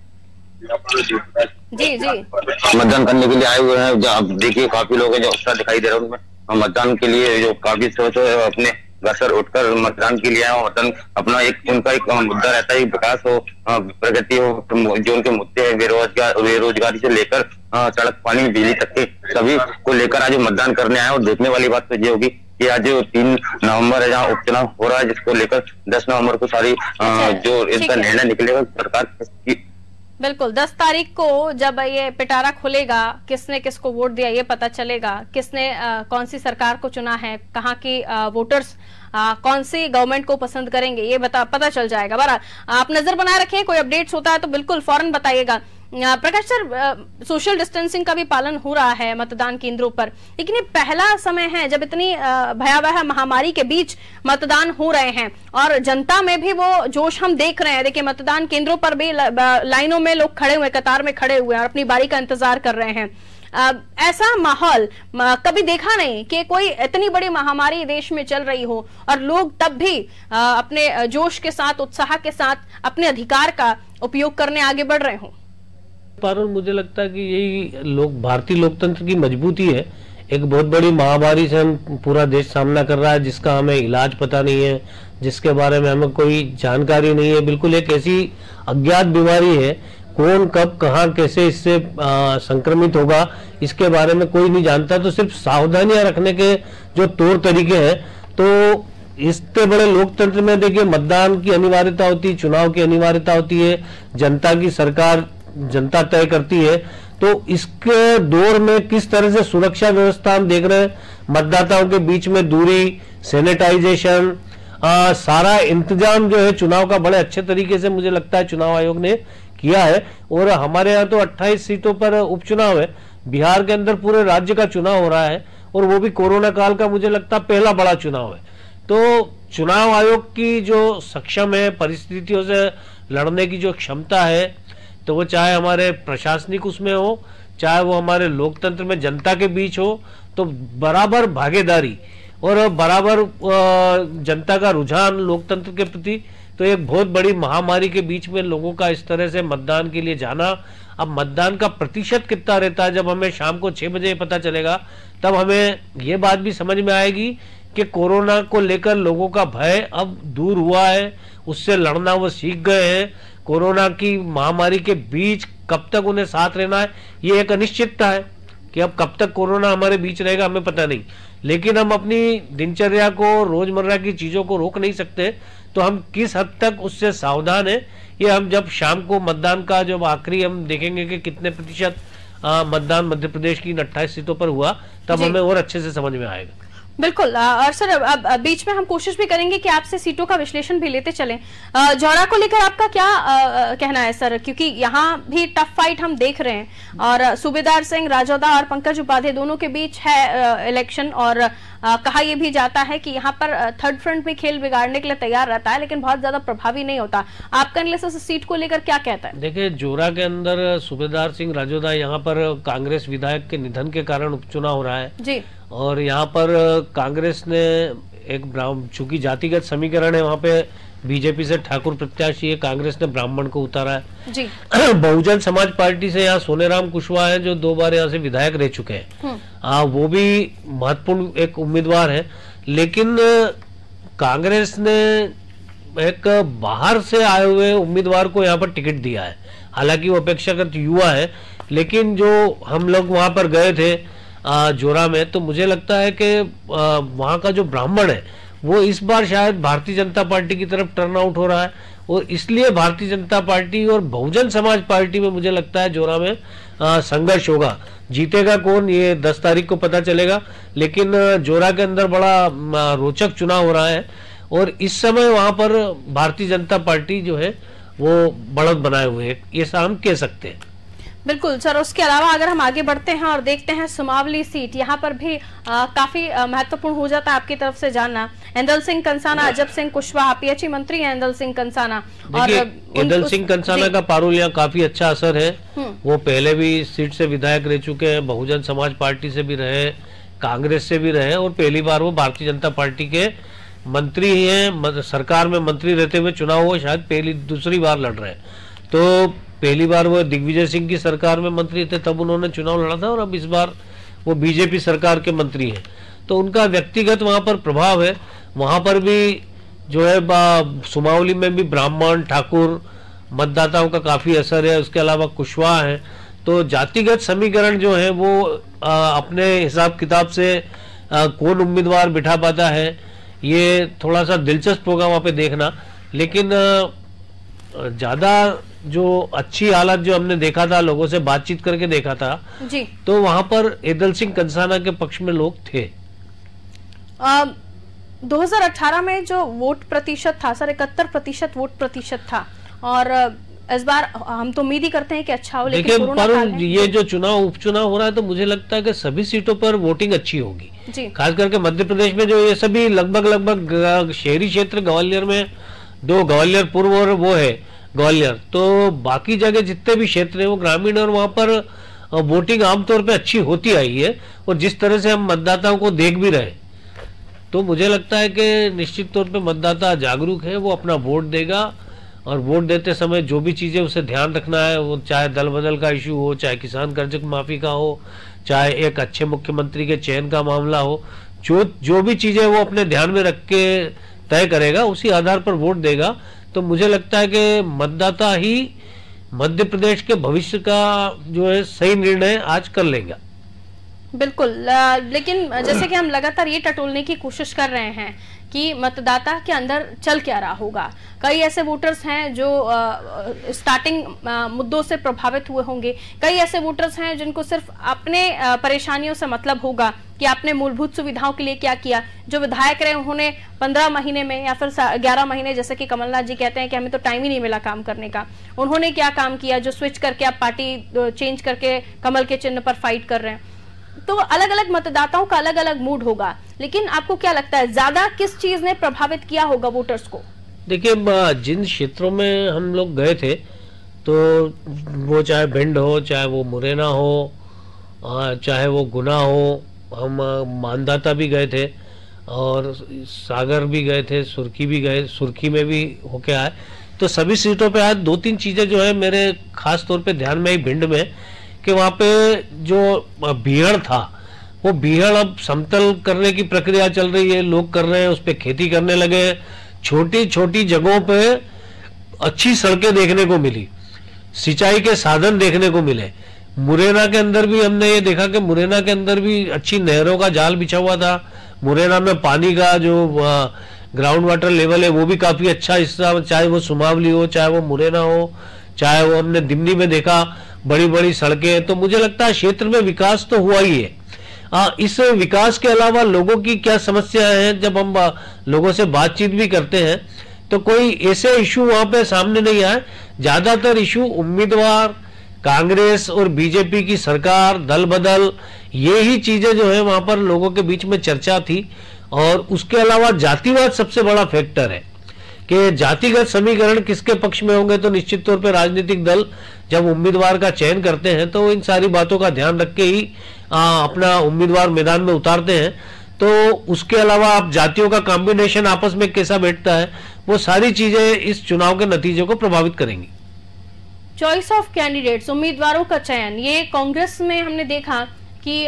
जी मतदान करने के लिए आए हुए हैं। आप देखिए काफी लोग हैं जो उसका दिखाई दे रहा है उनमें मतदान के लिए जो काफी सोच है अपने घर से उठकर मतदान के लिए आए। मतदान अपना उनका एक मुद्दा रहता है, विकास हो, प्रगति हो, जो उनके मुद्दे हैं बेरोजगारी से लेकर सड़क पानी बिजली तक के सभी को लेकर आज मतदान करने आए। और देखने वाली बात तो ये होगी कि आज 3 नवंबर है जहाँ उपचुनाव हो रहा है, जिसको लेकर 10 नवंबर को सारी जो इसका निर्णय निकलेगा सरकार की। बिल्कुल 10 तारीख को जब ये पिटारा खुलेगा, किसने किसको वोट दिया ये पता चलेगा, किसने कौन सी सरकार को चुना है, कहाँ की वोटर्स कौन सी गवर्नमेंट को पसंद करेंगे ये पता चल जाएगा। बहरहाल आप नजर बनाए रखें, कोई अपडेट्स होता है तो बिल्कुल फौरन बताइएगा। प्रकाश सर, सोशल डिस्टेंसिंग का भी पालन हो रहा है मतदान केंद्रों पर, लेकिन ये पहला समय है जब इतनी भयावह महामारी के बीच मतदान हो रहे हैं और जनता में भी वो जोश हम देख रहे हैं। देखिए मतदान केंद्रों पर भी लाइनों में लोग खड़े हुए, कतार में खड़े हुए हैं और अपनी बारी का इंतजार कर रहे हैं। ऐसा माहौल कभी देखा नहीं कि कोई इतनी बड़ी महामारी देश में चल रही हो और लोग तब भी अपने जोश के साथ, उत्साह के साथ अपने अधिकार का उपयोग करने आगे बढ़ रहे हो। पर मुझे लगता है कि यही भारतीय लोकतंत्र की मजबूती है। एक बहुत बड़ी महामारी से हम पूरा देश सामना कर रहा है, जिसका हमें इलाज पता नहीं है, जिसके बारे में हमें कोई जानकारी नहीं है। बिल्कुल एक ऐसी अज्ञात बीमारी है, कौन कब कहाँ कैसे इससे संक्रमित होगा इसके बारे में कोई नहीं जानता। तो सिर्फ सावधानियां रखने के जो तौर तरीके हैं, तो इतने बड़े लोकतंत्र में देखिए मतदान की अनिवार्यता होती है, चुनाव की अनिवार्यता होती है, जनता की सरकार जनता तय करती है। तो इसके दौर में किस तरह से सुरक्षा व्यवस्था हम देख रहे हैं, मतदाताओं के बीच में दूरी, सैनिटाइजेशन, सारा इंतजाम जो है चुनाव का बड़े अच्छे तरीके से मुझे लगता है चुनाव आयोग ने किया है। और हमारे यहाँ तो 28 सीटों पर उपचुनाव है, बिहार के अंदर पूरे राज्य का चुनाव हो रहा है, और वो भी कोरोना काल का मुझे लगता है पहला बड़ा चुनाव है। तो चुनाव आयोग की जो सक्षम है, परिस्थितियों से लड़ने की जो क्षमता है, तो वो चाहे हमारे प्रशासनिक उसमें हो, चाहे वो हमारे लोकतंत्र में जनता के बीच हो, तो बराबर भागीदारी और बराबर जनता का रुझान लोकतंत्र के प्रति, तो एक बहुत बड़ी महामारी के बीच में लोगों का इस तरह से मतदान के लिए जाना। अब मतदान का प्रतिशत कितना रहता है, जब हमें शाम को 6 बजे पता चलेगा, तब हमें ये बात भी समझ में आएगी कि कोरोना को लेकर लोगों का भय अब दूर हुआ है, उससे लड़ना वो सीख गए हैं। कोरोना की महामारी के बीच कब तक उन्हें साथ रहना है, ये एक अनिश्चितता है कि अब कब तक कोरोना हमारे बीच रहेगा हमें पता नहीं। लेकिन हम अपनी दिनचर्या को, रोजमर्रा की चीजों को रोक नहीं सकते, तो हम किस हद तक उससे सावधान है, ये हम जब शाम को मतदान का जब आखिरी हम देखेंगे कि कितने प्रतिशत मतदान मध्य प्रदेश की 28 सीटों पर हुआ, तब हमें और अच्छे से समझ में आएगा। बिल्कुल। और सर अब बीच में हम कोशिश भी करेंगे कि आपसे सीटों का विश्लेषण भी लेते चलें। जौरा को लेकर आपका क्या कहना है सर, क्योंकि यहाँ भी टफ फाइट हम देख रहे हैं, और सूबेदार सिंह राजौदा और पंकज उपाध्याय दोनों के बीच है इलेक्शन, और कहा यह भी जाता है कि यहाँ पर थर्ड फ्रंट में खेल बिगाड़ने के लिए तैयार रहता है, लेकिन बहुत ज्यादा प्रभावी नहीं होता। आपका एनालिसिस सीट को लेकर क्या कहता है? देखिए, जोरा के अंदर सूबेदार सिंह राजौदा, यहाँ पर कांग्रेस विधायक के निधन के कारण उपचुनाव हो रहा है जी, और यहाँ पर कांग्रेस ने एक चूंकि जातिगत समीकरण है, वहाँ पे बीजेपी से ठाकुर प्रत्याशी है, कांग्रेस ने ब्राह्मण को उतारा है जी। बहुजन समाज पार्टी से यहाँ सोनेराम कुशवाहा है, जो 2 बार यहाँ से विधायक रह चुके हैं, वो भी महत्वपूर्ण एक उम्मीदवार है। लेकिन कांग्रेस ने एक बाहर से आए हुए उम्मीदवार को यहाँ पर टिकट दिया है, हालांकि वो अपेक्षाकृत युवा है, लेकिन जो हम लोग वहां पर गए थे जोरा में, तो मुझे लगता है कि वहां का जो ब्राह्मण है वो इस बार शायद भारतीय जनता पार्टी की तरफ टर्न आउट हो रहा है, और इसलिए भारतीय जनता पार्टी और बहुजन समाज पार्टी में मुझे लगता है जोरा में संघर्ष होगा। जीतेगा कौन ये 10 तारीख को पता चलेगा, लेकिन जोरा के अंदर बड़ा रोचक चुनाव हो रहा है, और इस समय वहां पर भारतीय जनता पार्टी जो है वो बढ़त बनाए हुए है, ये हम कह सकते हैं। बिल्कुल सर। उसके अलावा अगर हम आगे बढ़ते हैं और देखते हैं सुमावली सीट, यहाँ पर भी काफी महत्वपूर्ण हो जाता है आपकी तरफ से जानना। एंदल सिंह कंसाना, अजब सिंह कुशवाहा, पीएचई मंत्री है एंदल सिंह कंसाना, और एंदल सिंह कंसाना का पारुल यहाँ काफी अच्छा असर है, वो पहले भी सीट से विधायक रह चुके हैं, बहुजन समाज पार्टी से भी रहे, कांग्रेस से भी रहे, और पहली बार वो भारतीय जनता पार्टी के मंत्री ही हैं, सरकार में मंत्री रहते हुए चुनाव हुआ, शायद दूसरी बार लड़ रहे हैं। तो पहली बार वो दिग्विजय सिंह की सरकार में मंत्री थे, तब उन्होंने चुनाव लड़ा था, और अब इस बार वो बीजेपी सरकार के मंत्री हैं, तो उनका व्यक्तिगत वहां पर प्रभाव है। वहां पर भी जो है सुमावली में भी ब्राह्मण ठाकुर मतदाताओं का काफी असर है, उसके अलावा कुशवाहा है, तो जातिगत समीकरण जो है वो अपने हिसाब किताब से कौन उम्मीदवार बिठा पाता है, ये थोड़ा सा दिलचस्प होगा वहां पे देखना। लेकिन ज्यादा जो अच्छी हालत जो हमने देखा था, लोगों से बातचीत करके देखा था जी, तो वहां पर एंदल सिंह कंसाना के पक्ष में लोग थे। 2018 में जो वोट प्रतिशत था सर, 71% वोट प्रतिशत था, और इस बार हम तो उम्मीद ही करते हैं कि अच्छा हो, लेकिन पर ये जो चुनाव उपचुनाव हो रहा है, तो मुझे लगता है कि सभी सीटों पर वोटिंग अच्छी होगी, खास करके मध्य प्रदेश में जो ये सभी लगभग शहरी क्षेत्र, ग्वालियर में 2, ग्वालियर पूर्व और वो है ग्वालियर, तो बाकी जगह जितने भी क्षेत्र है वो ग्रामीण, और वहां पर वोटिंग आमतौर पे अच्छी होती आई है, और जिस तरह से हम मतदाताओं को देख भी रहे, तो मुझे लगता है कि निश्चित तौर पे मतदाता जागरूक है, वो अपना वोट देगा, और वोट देते समय जो भी चीजें उसे ध्यान रखना है, वो चाहे दल बदल का इशू हो, चाहे किसान कर्ज माफी का हो, चाहे एक अच्छे मुख्यमंत्री के चयन का मामला हो, जो भी चीजें वो अपने ध्यान में रख के तय करेगा, उसी आधार पर वोट देगा। तो मुझे लगता है कि मतदाता ही मध्य प्रदेश के भविष्य का जो है सही निर्णय आज कर लेगा। बिल्कुल, लेकिन जैसे कि हम लगातार ये टटोलने की कोशिश कर रहे हैं कि मतदाता के अंदर चल क्या रहा होगा। कई ऐसे वोटर्स हैं जो स्टार्टिंग मुद्दों से प्रभावित हुए होंगे, कई ऐसे वोटर्स हैं जिनको सिर्फ अपने परेशानियों से मतलब होगा कि आपने मूलभूत सुविधाओं के लिए क्या किया। जो विधायक रहे उन्होंने 15 महीने में या फिर 11 महीने, जैसे कि कमलनाथ जी कहते हैं कि हमें तो टाइम ही नहीं मिला काम करने का, उन्होंने क्या काम किया जो स्विच करके आप पार्टी चेंज करके कमल के चिन्ह पर फाइट कर रहे हैं। तो अलग अलग मतदाताओं का अलग अलग मूड होगा, लेकिन आपको क्या लगता है ज्यादा किस चीज ने प्रभावित किया होगा वोटर्स को? देखिए, जिन क्षेत्रों में हम लोग गए थे, तो वो चाहे भिंड हो, चाहे वो मुरैना हो, चाहे वो गुना हो, हम मानदाता भी गए थे और सागर भी गए थे, सुर्खी भी गए, सुर्खी में भी होके आए। तो सभी सीटों पे आज 2-3 चीजें जो है मेरे खास तौर पे ध्यान में आई भिंड में, कि वहाँ पे जो बीहड़ था, वो बीहड़ अब समतल करने की प्रक्रिया चल रही है, लोग कर रहे हैं, उस पर खेती करने लगे। छोटी छोटी जगहों पे अच्छी सड़कें देखने को मिली, सिंचाई के साधन देखने को मिले। मुरैना के अंदर भी हमने ये देखा कि मुरैना के अंदर भी अच्छी नहरों का जाल बिछा हुआ था। मुरैना में पानी का जो ग्राउंड वाटर लेवल है वो भी काफी अच्छा हिस्सा, चाहे वो सुमावली हो, चाहे वो मुरैना हो, चाहे वो हमने दिमनी में देखा बड़ी बड़ी सड़कें। तो मुझे लगता है क्षेत्र में विकास तो हुआ ही है। इस विकास के अलावा लोगों की क्या समस्या है, जब हम लोगों से बातचीत भी करते हैं तो कोई ऐसे इशू वहां पे सामने नहीं आए। ज्यादातर इशू उम्मीदवार, कांग्रेस और बीजेपी की सरकार, दल बदल, ये ही चीजें जो है वहां पर लोगों के बीच में चर्चा थी। और उसके अलावा जातिवाद सबसे बड़ा फैक्टर है कि जातिगत समीकरण किसके पक्ष में होंगे। तो निश्चित तौर पर राजनीतिक दल जब उम्मीदवार का चयन करते हैं तो इन सारी बातों का ध्यान रख के ही अपना उम्मीदवार मैदान में उतारते हैं। तो उसके अलावा आप जातियों का कॉम्बिनेशन आपस में कैसा बैठता है, वो सारी चीजें इस चुनाव के नतीजे को प्रभावित करेंगी। चॉइस ऑफ कैंडिडेट्स, उम्मीदवारों का चयन, ये कांग्रेस में हमने देखा कि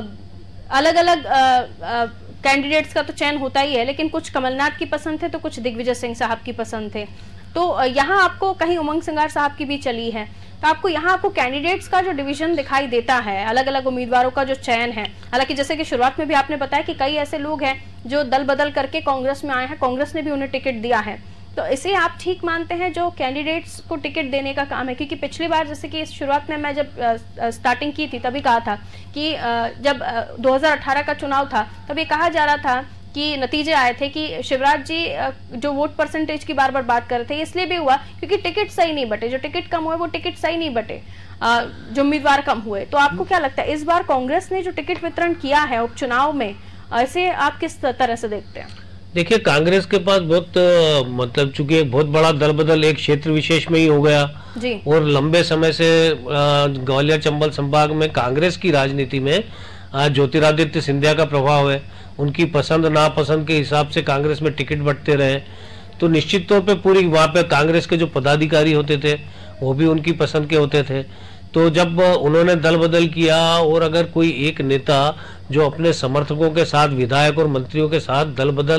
अलग अलग कैंडिडेट्स का तो चयन होता ही है, लेकिन कुछ कमलनाथ की पसंद थे तो कुछ दिग्विजय सिंह साहब की पसंद थे। तो यहाँ आपको कहीं उमंग सिंगार साहब की भी चली है, तो आपको यहाँ आपको कैंडिडेट्स का जो डिवीजन दिखाई देता है, अलग अलग उम्मीदवारों का जो चयन है। हालांकि जैसे कि शुरुआत में भी आपने बताया कि कई ऐसे लोग हैं जो दल बदल करके कांग्रेस में आए हैं, कांग्रेस ने भी उन्हें टिकट दिया है। तो इसे आप ठीक मानते हैं जो कैंडिडेट्स को टिकट देने का काम है? क्योंकि पिछली बार जैसे कि शुरुआत में मैं जब स्टार्टिंग की थी तभी कहा था कि जब 2018 का चुनाव था तब ये कहा जा रहा था कि नतीजे आए थे कि शिवराज जी जो वोट परसेंटेज की बार बार बात कर रहे थे, इसलिए भी हुआ क्योंकि टिकट सही नहीं बटे, जो टिकट कम हुए वो टिकट सही नहीं बटे, जो उम्मीदवार कम हुए। तो आपको क्या लगता है इस बार कांग्रेस ने जो टिकट वितरण किया है उपचुनाव में, इसे आप किस तरह से देखते हैं? देखिए, कांग्रेस के पास बहुत मतलब चूंकि एक बहुत बड़ा दल बदल एक क्षेत्र विशेष में ही हो गया जी, और लंबे समय से ग्वालियर चंबल संभाग में कांग्रेस की राजनीति में ज्योतिरादित्य सिंधिया का प्रभाव है। उनकी पसंद नापसंद के हिसाब से कांग्रेस में टिकट बंटते रहे। तो निश्चित तौर पे पूरी वहाँ पे कांग्रेस के जो पदाधिकारी होते थे वो भी उनकी पसंद के होते थे। तो जब उन्होंने दल बदल किया और अगर कोई एक नेता जो अपने समर्थकों के साथ, विधायक और मंत्रियों के साथ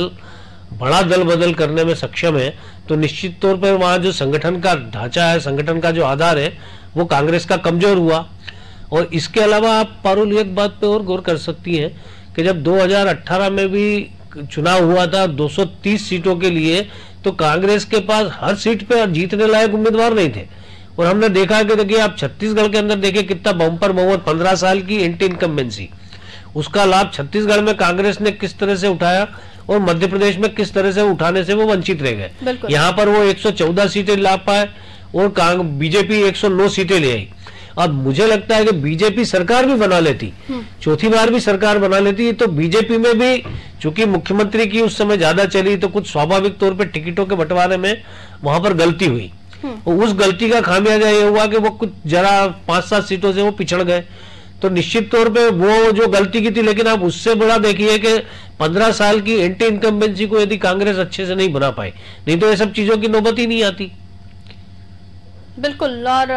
बड़ा दल बदल करने में सक्षम है, तो निश्चित तौर पर वहाँ जो संगठन का ढांचा है, संगठन का जो आधार है, वो कांग्रेस का कमजोर हुआ। और इसके अलावा आप पारुल एक बात पे और गौर कर सकती हैं कि जब 2018 में भी चुनाव हुआ था 230 सीटों के लिए, तो कांग्रेस के पास हर सीट पे जीतने लायक उम्मीदवार नहीं थे। और हमने देखा कि देखिए आप छत्तीसगढ़ के अंदर देखिए कितना बम्पर बहुमत, 15 साल की एंटी इनकम्बेंसी, उसका लाभ छत्तीसगढ़ में कांग्रेस ने किस तरह से उठाया और मध्य प्रदेश में किस तरह से उठाने से वो वंचित रह गए। यहाँ पर वो 114 सीटें ला पाए और बीजेपी 109 सीटें ले आई। अब मुझे लगता है कि बीजेपी सरकार भी बना लेती, चौथी बार भी सरकार बना लेती, तो बीजेपी में भी चूंकि मुख्यमंत्री की उस समय ज्यादा चली, तो कुछ स्वाभाविक तौर पर टिकटों के बंटवारे में वहां पर गलती हुई। उस गलती का खामियाजा ये हुआ कि वो कुछ जरा 5-7 सीटों से वो पिछड़ गए। तो निश्चित तौर पे वो जो गलती की थी, लेकिन आप उससे बड़ा देखिए कि 15 साल की एंटी इनकम्बेंसी को यदि कांग्रेस अच्छे से नहीं बना पाई, नहीं तो ये सब चीजों की नौबत ही नहीं आती। बिल्कुल। और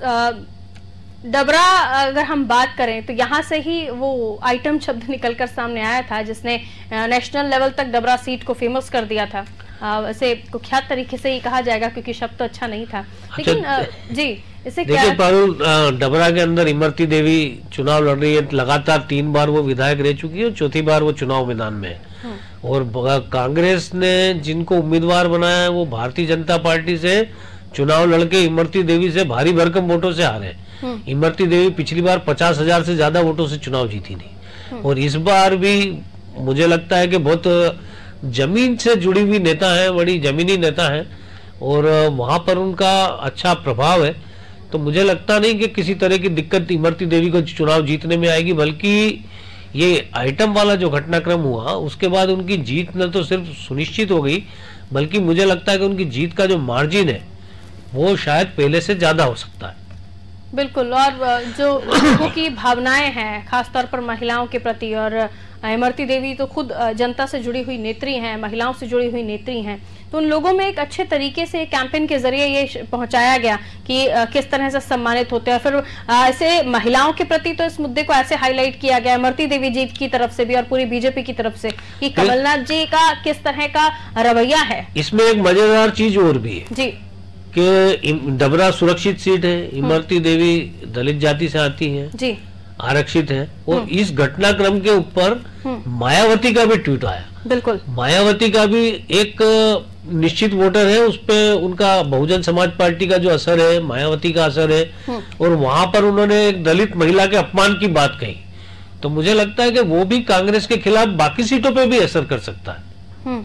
डबरा अगर हम बात करें तो यहाँ से ही वो आइटम शब्द निकलकर सामने आया था जिसने नेशनल लेवल तक डबरा सीट को फेमस कर दिया था। वैसे कुख्यात तरीके से ही कहा जाएगा क्योंकि शब्द तो अच्छा नहीं था, लेकिन जी इसे देखिए पारुल, डबरा के अंदर इमरती देवी चुनाव लड़ रही है, लगातार 3 बार वो विधायक रह चुकी है, 4थी बार वो चुनाव मैदान में है। और कांग्रेस ने जिनको उम्मीदवार बनाया है वो भारतीय जनता पार्टी से चुनाव लड़के इमरती देवी से भारी भरकम वोटों से हारे। इमरती देवी पिछली बार 50,000 से ज्यादा वोटों से चुनाव जीती थी, और इस बार भी मुझे लगता है कि बहुत जमीन से जुड़ी हुई नेता है, बड़ी जमीनी नेता है, और वहां पर उनका अच्छा प्रभाव है। तो मुझे लगता नहीं कि किसी तरह की दिक्कत इमरती देवी को चुनाव जीतने में आएगी, बल्कि ये आइटम वाला जो घटनाक्रम हुआ उसके बाद उनकी जीत न तो सिर्फ सुनिश्चित हो गई, बल्कि मुझे लगता है कि उनकी जीत का जो मार्जिन है वो शायद पहले से ज्यादा हो सकता है। बिल्कुल। और जो लोगों की भावनाएं हैं खासतौर पर महिलाओं के प्रति, और इमरती देवी तो खुद जनता से जुड़ी हुई नेत्री हैं, महिलाओं से जुड़ी हुई नेत्री हैं, तो उन लोगों में एक अच्छे तरीके से कैंपेन के जरिए ये पहुंचाया गया कि किस तरह से सम्मानित होते हैं। फिर ऐसे महिलाओं के प्रति तो इस मुद्दे को ऐसे हाईलाइट किया गया इमरती देवी जी की तरफ से भी और पूरी बीजेपी की तरफ से कि कमलनाथ जी का किस तरह का रवैया है। इसमें एक मजेदार चीज और भी है जी कि डबरा सुरक्षित सीट है, इमरती देवी दलित जाति से आती है जी, आरक्षित है, और इस घटनाक्रम के ऊपर मायावती का भी ट्वीट आया। बिल्कुल। मायावती का भी एक निश्चित वोटर है, उस पे उनका बहुजन समाज पार्टी का जो असर है, मायावती का असर है, और वहां पर उन्होंने एक दलित महिला के अपमान की बात कही। तो मुझे लगता है कि वो भी कांग्रेस के खिलाफ बाकी सीटों पे भी असर कर सकता है।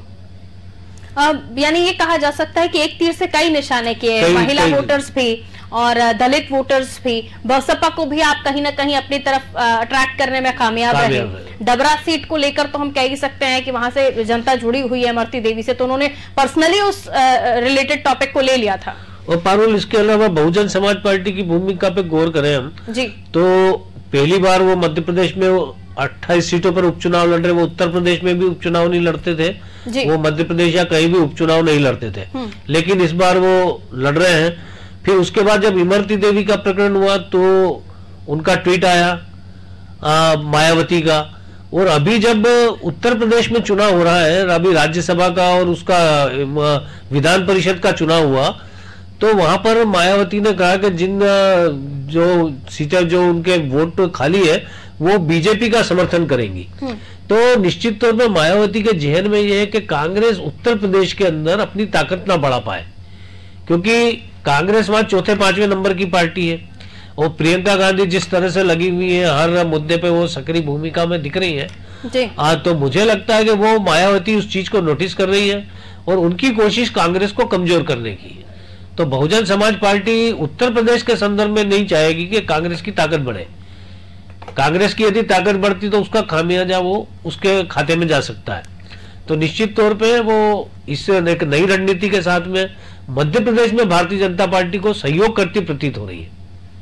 यानी ये कहा जा सकता है कि एक तीर से कई निशाने किए, महिला वोटर्स भी और दलित वोटर्स भी, बसपा को भी आप कहीं ना कहीं अपनी तरफ अट्रैक्ट करने में कामयाब रहे। डबरा सीट को लेकर तो हम कह ही सकते हैं कि वहां से जनता जुड़ी हुई है इमरती देवी से, तो उन्होंने पर्सनली उस रिलेटेड टॉपिक को ले लिया था। और पारुल, इसके अलावा बहुजन समाज पार्टी की भूमिका पे गौर करें हम जी, तो पहली बार वो मध्य प्रदेश में 28 सीटों पर उपचुनाव लड़ रहे, वो उत्तर प्रदेश में भी उपचुनाव नहीं लड़ते थे, वो मध्य प्रदेश या कहीं भी उपचुनाव नहीं लड़ते थे, लेकिन इस बार वो लड़ रहे हैं। फिर उसके बाद जब इमरती देवी का प्रकरण हुआ तो उनका ट्वीट आया मायावती का, और अभी जब उत्तर प्रदेश में चुनाव हो रहा है, अभी राज्यसभा का और उसका विधान परिषद का चुनाव हुआ, तो वहां पर मायावती ने कहा कि जिन जो सीटें जो उनके वोट खाली है वो बीजेपी का समर्थन करेंगी। तो निश्चित तौर पर मायावती के जहन में यह है कि कांग्रेस उत्तर प्रदेश के अंदर अपनी ताकत ना बढ़ा पाए, क्योंकि कांग्रेस वहां 4-5वें नंबर की पार्टी है, और प्रियंका गांधी जिस तरह से लगी हुई है हर मुद्दे पे वो सक्रिय भूमिका में दिख रही है। तो मुझे लगता है कि वो मायावती उस चीज को नोटिस कर रही है और उनकी कोशिश कांग्रेस को कमजोर करने की है। तो बहुजन समाज पार्टी उत्तर प्रदेश के संदर्भ में नहीं चाहेगी कि कांग्रेस की ताकत बढ़े। कांग्रेस की यदि ताकत बढ़ती तो उसका खामियाजा वो उसके खाते में जा सकता है। तो निश्चित तौर पे वो इससे एक नई रणनीति के साथ में मध्य प्रदेश में भारतीय जनता पार्टी को सहयोग करती प्रतीत हो रही है।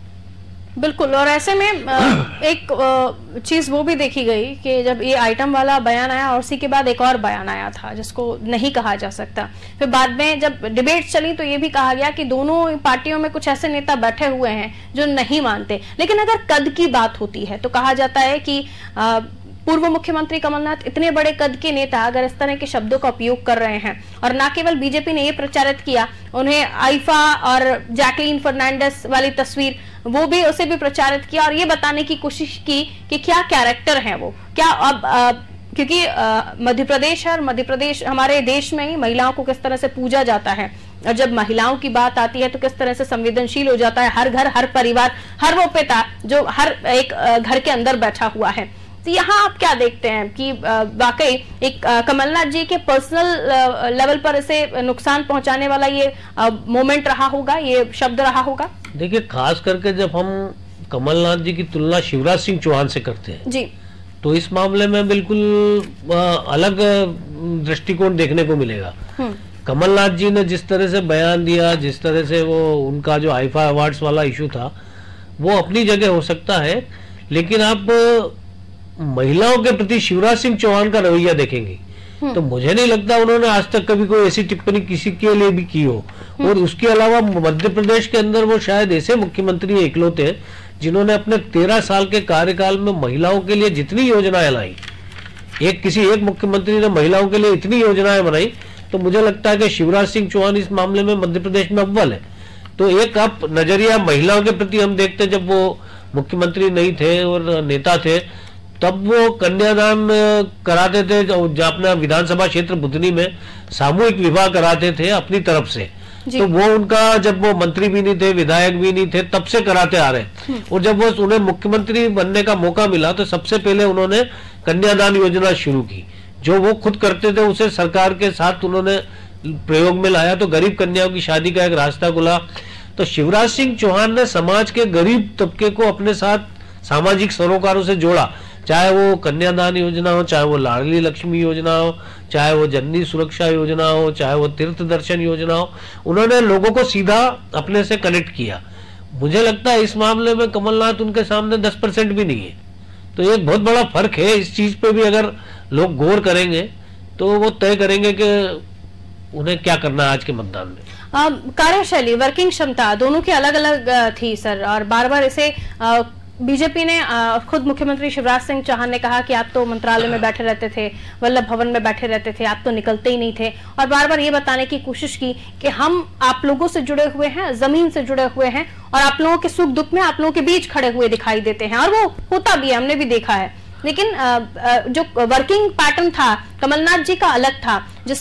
बिल्कुल। और ऐसे में एक चीज वो भी देखी गई कि जब ये आइटम वाला बयान आया और उसी के बाद एक और बयान आया था जिसको नहीं कहा जा सकता, फिर बाद में जब डिबेट चली तो ये भी कहा गया कि दोनों पार्टियों में कुछ ऐसे नेता बैठे हुए हैं जो नहीं मानते। लेकिन अगर कद की बात होती है तो कहा जाता है कि पूर्व मुख्यमंत्री कमलनाथ इतने बड़े कद के नेता अगर इस तरह के शब्दों का उपयोग कर रहे हैं, और न केवल बीजेपी ने ये प्रचारित किया, उन्हें आइफा और जैकलीन फर्नांडिस वाली तस्वीर वो भी उसे भी प्रचारित किया और ये बताने की कोशिश की कि क्या कैरेक्टर है वो, क्या अब क्योंकि मध्य प्रदेश है और मध्य प्रदेश हमारे देश में ही महिलाओं को किस तरह से पूजा जाता है, और जब महिलाओं की बात आती है तो किस तरह से संवेदनशील हो जाता है हर घर, हर परिवार, हर वो पिता जो हर एक घर के अंदर बैठा हुआ है। तो यहाँ आप क्या देखते हैं कि वाकई एक कमलनाथ जी के पर्सनल लेवल पर इसे नुकसान पहुंचाने वाला ये मोमेंट रहा होगा, ये शब्द रहा होगा? देखिए, खास करके जब हम कमलनाथ जी की तुलना शिवराज सिंह चौहान से करते हैं जी, तो इस मामले में बिल्कुल अलग दृष्टिकोण देखने को मिलेगा। कमलनाथ जी ने जिस तरह से बयान दिया, जिस तरह से वो उनका जो आईफा अवार्ड्स वाला इशू था वो अपनी जगह हो सकता है, लेकिन आप महिलाओं के प्रति शिवराज सिंह चौहान का रवैया देखेंगे तो मुझे नहीं लगता उन्होंने आज तक कभी कोई ऐसी टिप्पणी किसी के लिए भी की हो। और उसके अलावा मध्य प्रदेश के अंदर वो शायद ऐसे मुख्यमंत्री इकलौते हैं जिन्होंने अपने 13 साल के कार्यकाल में महिलाओं के लिए जितनी योजनाएं लाई, किसी एक मुख्यमंत्री ने महिलाओं के लिए इतनी योजनाएं बनाई, तो मुझे लगता है कि शिवराज सिंह चौहान इस मामले में मध्य प्रदेश में अव्वल है। तो एक आप नजरिया महिलाओं के प्रति हम देखते, जब वो मुख्यमंत्री नहीं थे और नेता थे तब वो कन्यादान कराते थे, जो अपना विधानसभा क्षेत्र बुधनी में सामूहिक विवाह कराते थे अपनी तरफ से। तो वो उनका, जब वो मंत्री भी नहीं थे, विधायक भी नहीं थे, तब से कराते आ रहे। और जब वो उन्हें मुख्यमंत्री बनने का मौका मिला तो सबसे पहले उन्होंने कन्यादान योजना शुरू की। जो वो खुद करते थे उसे सरकार के साथ उन्होंने प्रयोग में लाया, तो गरीब कन्याओं की शादी का एक रास्ता खुला। तो शिवराज सिंह चौहान ने समाज के गरीब तबके को अपने साथ सामाजिक सरोकारों से जोड़ा, चाहे वो कन्यादान योजना हो, चाहे वो लाडली लक्ष्मी योजना हो, चाहे वो जननी सुरक्षा योजना हो, चाहे वो तीर्थ दर्शन योजना हो। उन्होंने लोगों को सीधा अपने से कनेक्ट किया। मुझे लगता है इस मामले में कमलनाथ उनके सामने 10% भी नहीं है। तो एक बहुत बड़ा फर्क है। इस चीज पे भी अगर लोग गौर करेंगे तो वो तय करेंगे कि उन्हें क्या करना है आज के मतदान में। कार्यशैली, वर्किंग क्षमता दोनों की अलग अलग थी सर, और बार बार इसे बीजेपी ने, खुद मुख्यमंत्री शिवराज सिंह चौहान ने कहा कि आप तो मंत्रालय में बैठे रहते थे, वल्लभ भवन में बैठे रहते थे, आप तो निकलते ही नहीं थे, और बार बार ये बताने की कोशिश की कि हम आप लोगों से जुड़े हुए हैं, जमीन से जुड़े हुए हैं, और आप लोगों के सुख दुख में आप लोगों के बीच खड़े हुए दिखाई देते हैं। और वो होता भी है, हमने भी देखा है। लेकिन जो वर्किंग पैटर्न था कमलनाथ जी का अलग था,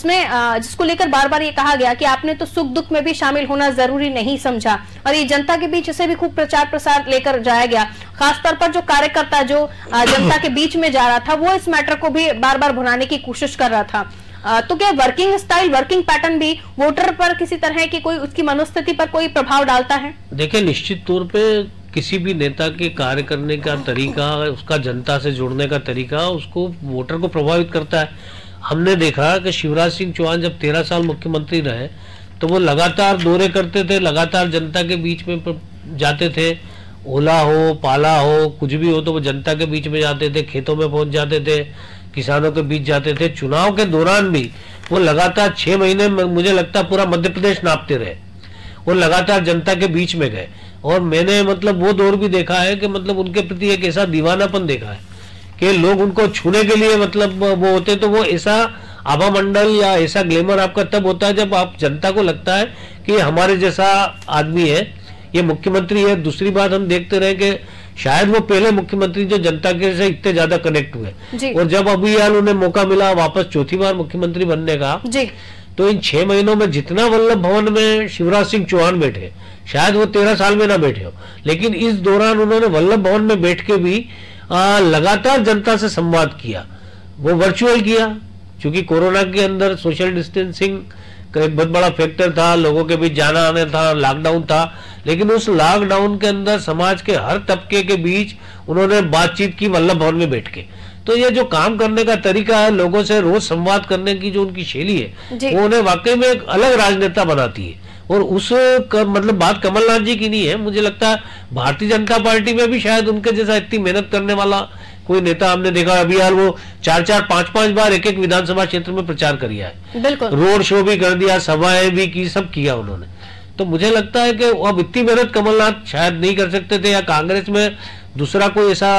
जिसको लेकर बार बार ये कहा गया कि आपने तो सुख दुख में भी शामिल होना जरूरी नहीं समझा, और ये जनता के बीच इसे भी खूब प्रचार प्रसार लेकर जाया गया। खासतौर पर जो कार्यकर्ता जो जनता के बीच में जा रहा था वो इस मैटर को भी बार बार भुनाने की कोशिश कर रहा था। तो क्या वर्किंग स्टाइल, वर्किंग पैटर्न भी वोटर पर किसी तरह की कोई उसकी मनोस्थिति पर कोई प्रभाव डालता है? देखिए, निश्चित तौर पे किसी भी नेता के कार्य करने का तरीका, उसका जनता से जुड़ने का तरीका उसको वोटर को प्रभावित करता है। हमने देखा कि शिवराज सिंह चौहान जब 13 साल मुख्यमंत्री रहे तो वो लगातार दौरे करते थे, लगातार जनता के बीच में जाते थे। ओला हो, पाला हो, कुछ भी हो तो वो जनता के बीच में जाते थे, खेतों में पहुंच जाते थे, किसानों के बीच जाते थे। चुनाव के दौरान भी वो लगातार 6 महीने मुझे लगता पूरा मध्य प्रदेश नापते रहे और लगातार जनता के बीच में गए। और मैंने वो दौर भी देखा है कि उनके प्रति एक ऐसा दीवानापन देखा है कि लोग उनको छूने के लिए वो होते, तो वो ऐसा आभा मंडल या ऐसा ग्लैमर आपका तब होता है जब आप जनता को लगता है कि हमारे जैसा आदमी है, ये मुख्यमंत्री है। दूसरी बात हम देखते रहे कि शायद वो पहले मुख्यमंत्री जो जनता के से इतने ज्यादा कनेक्ट हुए, और जब अभी यार उन्हें मौका मिला वापस चौथी बार मुख्यमंत्री बनने का, तो इन 6 महीनों में जितना वल्लभ भवन में शिवराज सिंह चौहान बैठे, शायद वो 13 साल में ना बैठे हो, लेकिन इस दौरान उन्होंने वल्लभ भवन में बैठ के भी लगातार जनता से संवाद किया। वो वर्चुअल किया, क्योंकि कोरोना के अंदर सोशल डिस्टेंसिंग का एक बहुत बड़ा फैक्टर था, लोगों के बीच जाना आना था, लॉकडाउन था, लेकिन उस लॉकडाउन के अंदर समाज के हर तबके के बीच उन्होंने बातचीत की वल्लभ भवन में बैठ के। तो ये जो काम करने का तरीका है, लोगों से रोज संवाद करने की जो उनकी शैली है, वो उन्हें वाकई में एक अलग राजनेता बनाती है। और उस बात कमलनाथ जी की नहीं है, मुझे लगता है भारतीय जनता पार्टी में भी शायद उनके जैसा इतनी मेहनत करने वाला कोई नेता हमने देखा। अभी यार वो 4-4, 5-5 बार एक विधानसभा क्षेत्र में प्रचार किया है, रोड शो भी कर दिया, सभाएं भी की, सब किया उन्होंने। तो मुझे लगता है कि अब इतनी मेहनत कमलनाथ शायद नहीं कर सकते थे, या कांग्रेस में दूसरा कोई ऐसा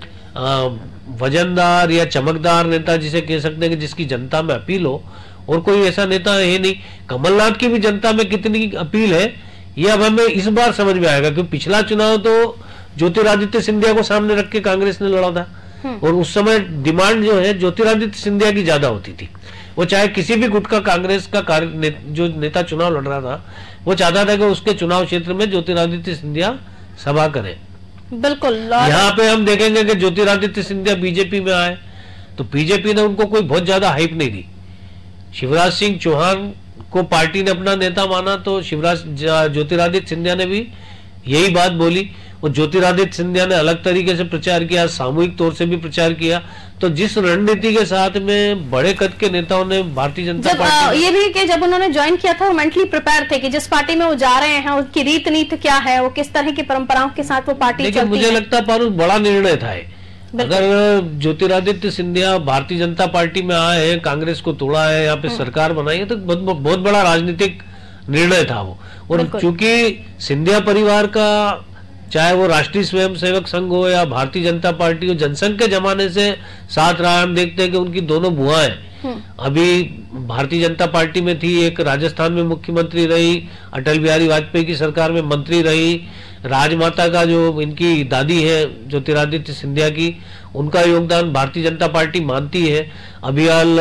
वजनदार या चमकदार नेता जिसे कह सकते हैं कि जिसकी जनता में अपील हो, और कोई ऐसा नेता है नहीं। कमलनाथ की भी जनता में कितनी अपील है ये अब हमें इस बार समझ में आएगा, क्योंकि पिछला चुनाव तो ज्योतिरादित्य सिंधिया को सामने रख के कांग्रेस ने लड़ा था, और उस समय डिमांड जो है ज्योतिरादित्य सिंधिया की ज्यादा होती थी। वो चाहे किसी भी गुट का कांग्रेस का जो नेता चुनाव लड़ रहा था, वो चाहता था कि उसके चुनाव क्षेत्र में ज्योतिरादित्य सिंधिया सभा करे। बिल्कुल। यहाँ पे हम देखेंगे कि ज्योतिरादित्य सिंधिया बीजेपी में आए तो बीजेपी ने उनको कोई बहुत ज्यादा हाइप नहीं दी। शिवराज सिंह चौहान को पार्टी ने अपना नेता माना, तो ज्योतिरादित्य सिंधिया ने भी यही बात बोली, और ज्योतिरादित्य सिंधिया ने अलग तरीके से प्रचार किया, सामूहिक तौर से भी प्रचार किया। तो जिस रणनीति के साथ में बड़े कद के नेताओं ने भारतीय जनता पार्टी ये भी कि जब उन्होंने ज्वाइन किया था वो मेंटली प्रिपेयर थे कि जिस पार्टी में वो जा रहे हैं उनकी रीत नीति क्या है, वो किस तरह की परंपराओं के साथ वो पार्टी चलती है। मुझे लगता है पारुल बड़ा निर्णय था, अगर ज्योतिरादित्य सिंधिया भारतीय जनता पार्टी में आए हैं, कांग्रेस को तोड़ा है, यहाँ पे सरकार बनाई है, तो बहुत बड़ा राजनीतिक निर्णय था वो। और चूंकि सिंधिया परिवार का, चाहे वो राष्ट्रीय स्वयंसेवक संघ हो या भारतीय जनता पार्टी हो, जनसंघ के जमाने से साथ रहा। हम देखते हैं कि उनकी दोनों बुआएं अभी भारतीय जनता पार्टी में थी, एक राजस्थान में मुख्यमंत्री रही, अटल बिहारी वाजपेयी की सरकार में मंत्री रही। राजमाता का जो इनकी दादी है ज्योतिरादित्य सिंधिया की, उनका योगदान भारतीय जनता पार्टी मानती है। अभी हाल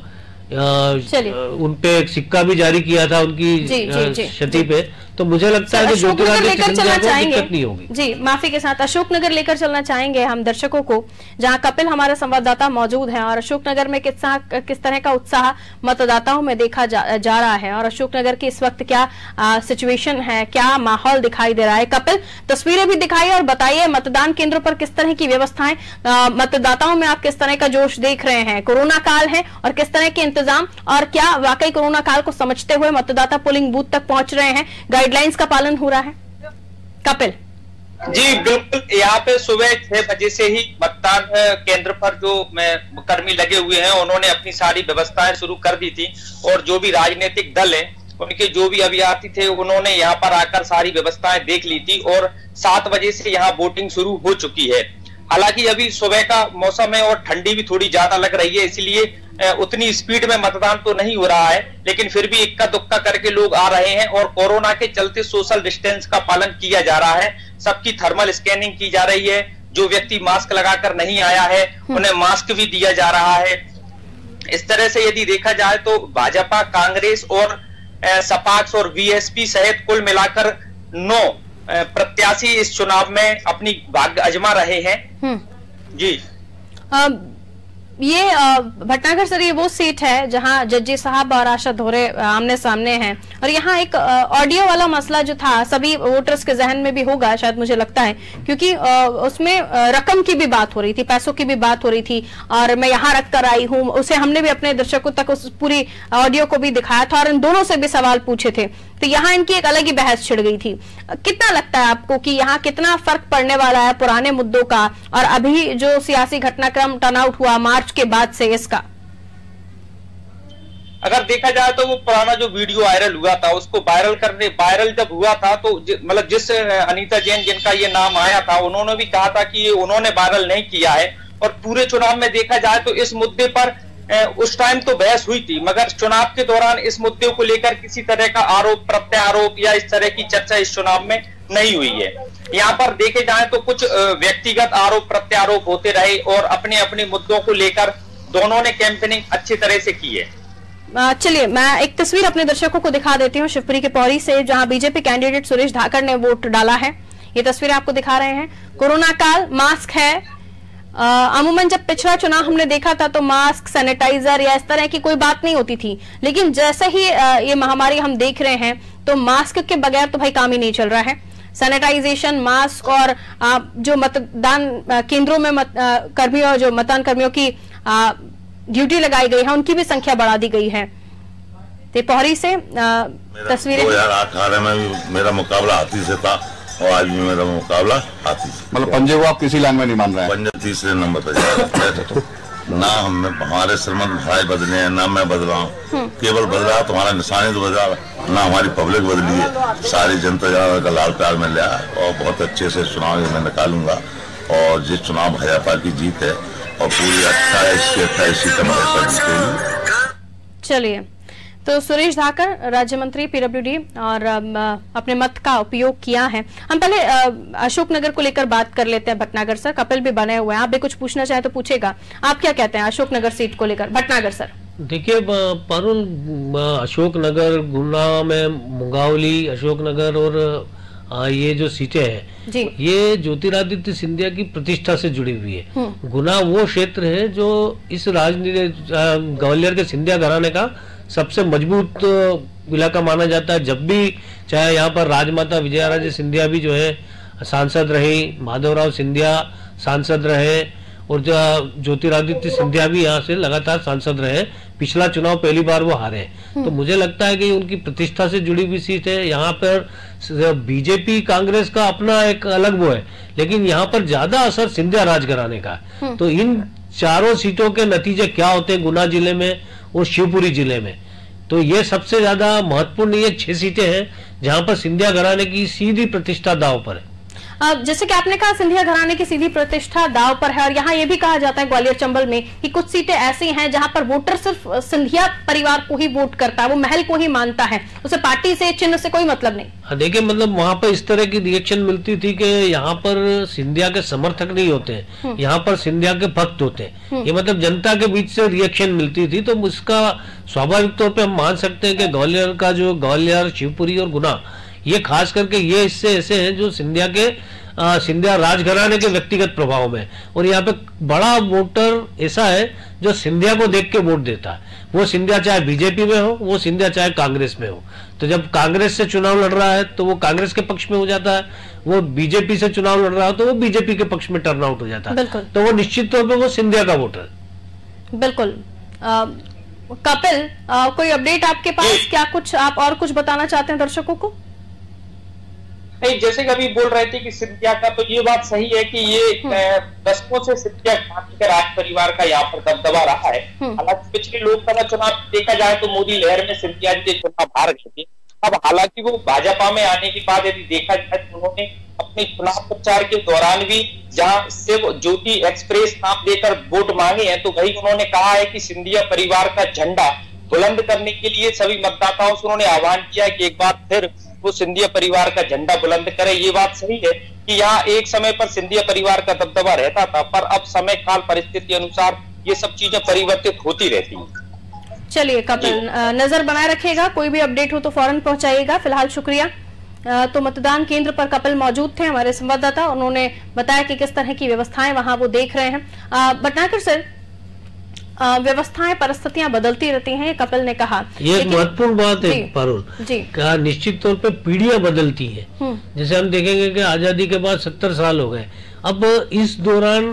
उनपे एक सिक्का भी जारी किया था उनकी क्षति पे। तो मुझे लगता है कि ज्योतिरादित्य सिंधिया को दिक्कत नहीं होगी। जी, माफी के साथ अशोकनगर लेकर चलना चाहेंगे हम दर्शकों को, जहां कपिल हमारे संवाददाता मौजूद हैं, और अशोकनगर में किस तरह का उत्साह मतदाताओं में देखा जा रहा है, और अशोकनगर की इस वक्त क्या सिचुएशन है, क्या माहौल दिखाई दे रहा है। कपिल, तस्वीरें भी दिखाइए और बताइए मतदान केंद्रों पर किस तरह की व्यवस्थाएं, मतदाताओं में आप किस तरह का जोश देख रहे हैं। कोरोना काल है और किस तरह के इंतजाम, और क्या वाकई कोरोना काल को समझते हुए मतदाता पोलिंग बूथ तक पहुंच रहे हैं, गाइडलाइंस का पालन हो रहा है। कपिल जी बिल्कुल, यहाँ पे सुबह 6 बजे से ही मतदान केंद्र पर जो कर्मी लगे हुए हैं, उन्होंने अपनी सारी व्यवस्थाएं शुरू कर दी थी, और जो भी राजनीतिक दल है उनके जो भी अभ्यर्थी थे उन्होंने यहाँ पर आकर सारी व्यवस्थाएं देख ली थी, और 7 बजे से यहाँ वोटिंग शुरू हो चुकी है। हालांकि अभी सुबह का मौसम है और ठंडी भी थोड़ी ज्यादा लग रही है, इसलिए उतनी स्पीड में मतदान तो नहीं हो रहा है, लेकिन फिर भी इक्का दुक्का करके लोग आ रहे हैं, और कोरोना के चलते सोशल डिस्टेंस का पालन किया जा रहा है। सबकी थर्मल स्कैनिंग की जा रही है। जो व्यक्ति मास्क लगाकर नहीं आया है उन्हें मास्क भी दिया जा रहा है। इस तरह से यदि देखा जाए तो भाजपा, कांग्रेस और सपाक्स और बीएसपी सहित कुल मिलाकर 9 प्रत्याशी इस चुनाव में अपनी भाग्य आजमा रहे हैं। जी, ये भटनागर सर, ये वो सीट है जहां जज्जी साहब और आशा धोरे आमने सामने हैं, और यहाँ एक ऑडियो वाला मसला जो था सभी वोटर्स के जहन में भी होगा शायद, मुझे लगता है, क्योंकि उसमें रकम की भी बात हो रही थी, पैसों की भी बात हो रही थी, और मैं यहाँ रख कर आई हूँ, उसे हमने भी अपने दर्शकों तक उस पूरी ऑडियो को भी दिखाया था और इन दोनों से भी सवाल पूछे थे। तो यहाँ इनकी एक अलग ही बहस छिड़ गई थी। कितना लगता है आपको कि यहाँ कितना फर्क पड़ने वाला है पुराने मुद्दों का और अभी जो सियासी घटनाक्रम टर्नआउट हुआ मार्च के बाद से इसका? अगर देखा जाए तो वो पुराना जो वीडियो वायरल हुआ था, उसको वायरल जब हुआ था तो मतलब जिस अनीता जैन जिनका ये नाम आया था, उन्होंने भी कहा था कि ये उन्होंने वायरल नहीं किया है। और पूरे चुनाव में देखा जाए तो इस मुद्दे पर उस टाइम तो बहस हुई थी, मगर चुनाव के दौरान इस मुद्दे को लेकर किसी तरह का आरोप प्रत्यारोप या इस तरह की चर्चा इस चुनाव में नहीं हुई है। यहाँ पर देखे जाए तो कुछ व्यक्तिगत आरोप प्रत्यारोप होते रहे और अपने अपने मुद्दों को लेकर दोनों ने कैंपेनिंग अच्छी तरह से की है। चलिए, मैं एक तस्वीर अपने दर्शकों को दिखा देती हूँ शिवपुरी के पौड़ी से, जहां बीजेपी कैंडिडेट सुरेश धाकर ने वोट डाला है। ये तस्वीर आपको दिखा रहे हैं। कोरोना काल, मास्क है। अमूमन जब पिछला चुनाव हमने देखा था तो मास्क, सैनिटाइजर या इस तरह की कोई बात नहीं होती थी, लेकिन जैसे ही ये महामारी हम देख रहे हैं तो मास्क के बगैर तो भाई काम ही नहीं चल रहा है। सैनिटाइजेशन, मास्क और जो मतदान केंद्रों में कर्मियों, जो मतदान कर्मियों की ड्यूटी लगाई गई है, उनकी भी संख्या बढ़ा दी गई है। पोहरी से तस्वीरें। 2018 में भी मेरा मुकाबला हाथी से था और आज भी मेरा मुकाबला हाथी से। मतलब पंजे को आप किसी लाइन में नहीं मान रहे हैं? पंजे तीसरे नंबर पर जा ना हमारे श्रीमंत भाई बदले हैं, ना मैं बदला हूँ। केवल बदला तुम्हारा निशानी तो बदला, ना हमारी पब्लिक बदली है। सारी जनता का लाल प्यार मिल रहा है और बहुत अच्छे से चुनाव मैं निकालूंगा। और जिस चुनाव भाजपा की जीत है और पूरी 28 सीटें जीतेगी। चलिए, तो सुरेश धाकर राज्य मंत्री पीडब्ल्यूडी और अपने मत का उपयोग किया है। हम पहले अशोकनगर को लेकर बात कर लेते हैं। भटनागर सर, कपिल भी बने हुए हैं, आप भी कुछ पूछना चाहे तो पूछेगा। आप क्या कहते हैं अशोकनगर सीट को लेकर? भटनागर सर। देखिए पारुल, अशोकनगर, गुना में मुंगावली, अशोकनगर और ये जो सीटें हैं ये ज्योतिरादित्य सिंधिया की प्रतिष्ठा से जुड़ी हुई है। गुना वो क्षेत्र है जो इस राजनीति ग्वालियर के सिंधिया घराने का सबसे मजबूत इलाका माना जाता है। जब भी चाहे यहाँ पर राजमाता विजयाराजे सिंधिया भी जो है सांसद रही, माधवराव सिंधिया सांसद रहे और जो ज्योतिरादित्य सिंधिया भी यहाँ से लगातार सांसद रहे पिछला चुनाव पहली बार वो हारे। तो मुझे लगता है कि उनकी प्रतिष्ठा से जुड़ी हुई सीट है। यहाँ पर बीजेपी कांग्रेस का अपना एक अलग वो है, लेकिन यहाँ पर ज्यादा असर सिंधिया राज घराने का है। तो इन चारों सीटों के नतीजे क्या होते हैं गुना जिले में और शिवपुरी जिले में, तो ये सबसे ज्यादा महत्वपूर्ण ये 6 सीटें हैं जहां पर सिंधिया घराने की सीधी प्रतिष्ठा दांव पर है। जैसे कि आपने कहा सिंधिया घराने की सीधी प्रतिष्ठा दांव पर है, और यहाँ ये भी कहा जाता है ग्वालियर चंबल में कि कुछ सीटें ऐसी हैं जहां पर वोटर सिर्फ सिंधिया परिवार को ही वोट करता है, वो महल को ही मानता है, उसे पार्टी से चिन्ह से कोई मतलब नहीं। हाँ देखिए, मतलब वहां पर इस तरह की रिएक्शन मिलती थी कि यहाँ पर सिंधिया के समर्थक नहीं होते हैं, यहाँ पर सिंधिया के भक्त होते हैं, ये मतलब जनता के बीच से रिएक्शन मिलती थी। तो उसका स्वाभाविक तौर पर हम मान सकते हैं कि ग्वालियर का जो ग्वालियर, शिवपुरी और गुना, ये खास करके ये हिस्से ऐसे हैं जो सिंधिया राजघराने के व्यक्तिगत प्रभाव में, और यहाँ पे बड़ा वोटर ऐसा है जो सिंधिया को देख के वोट देता है। वो सिंधिया चाहे बीजेपी में हो, वो सिंधिया चाहे कांग्रेस में हो। तो जब कांग्रेस से चुनाव लड़ रहा है तो वो कांग्रेस के पक्ष में हो जाता है, वो बीजेपी से चुनाव लड़ रहा है तो वो बीजेपी के पक्ष में टर्न आउट हो जाता है। तो वो निश्चित तौर पर वो सिंधिया का वोटर। बिल्कुल। कपिल, कोई अपडेट आपके पास? क्या कुछ आप और कुछ बताना चाहते हैं दर्शकों को? नहीं, जैसे कि अभी बोल रहे थे कि सिंधिया का, तो ये बात सही है कि ये दशकों से सिंधिया घराने के राज परिवार का यहाँ पर दबदबा रहा है। हालांकि पिछले लोकसभा चुनाव देखा जाए तो मोदी लहर में सिंधिया जी के चुनाव हार गए थे। अब हालांकि वो भाजपा में आने के बाद यदि देखा जाए तो उन्होंने अपने चुनाव प्रचार के दौरान भी जहां सिर्फ ज्योति एक्सप्रेस नाम देकर वोट मांगे हैं, तो वही उन्होंने कहा है कि सिंधिया परिवार का झंडा बुलंद करने के लिए सभी मतदाताओं से उन्होंने आह्वान किया है कि एक बार फिर वो सिंधिया परिवार का झंडा बुलंद करे। ये बात सही है कि यहाँ एक समय पर सिंधिया परिवार का दबदबा रहता था, पर अब समय काल परिस्थिति अनुसार ये सब चीजें परिवर्तित होती रहती हैं। चलिए कपिल, नजर बनाए रखिएगा, कोई भी अपडेट हो तो फौरन पहुंचाइएगा। फिलहाल शुक्रिया। तो मतदान केंद्र पर कपिल मौजूद थे, हमारे संवाददाता, उन्होंने बताया कि किस तरह की व्यवस्थाएं वहां वो देख रहे हैं। भटनागर सर, व्यवस्थाएं परिस्थितियां बदलती रहती हैं, कपिल ने कहा। ये एक महत्वपूर्ण बात है पारुल, कहा निश्चित तौर पे पीढ़ियां बदलती है। जैसे हम देखेंगे कि आजादी के बाद 70 साल हो गए, अब इस दौरान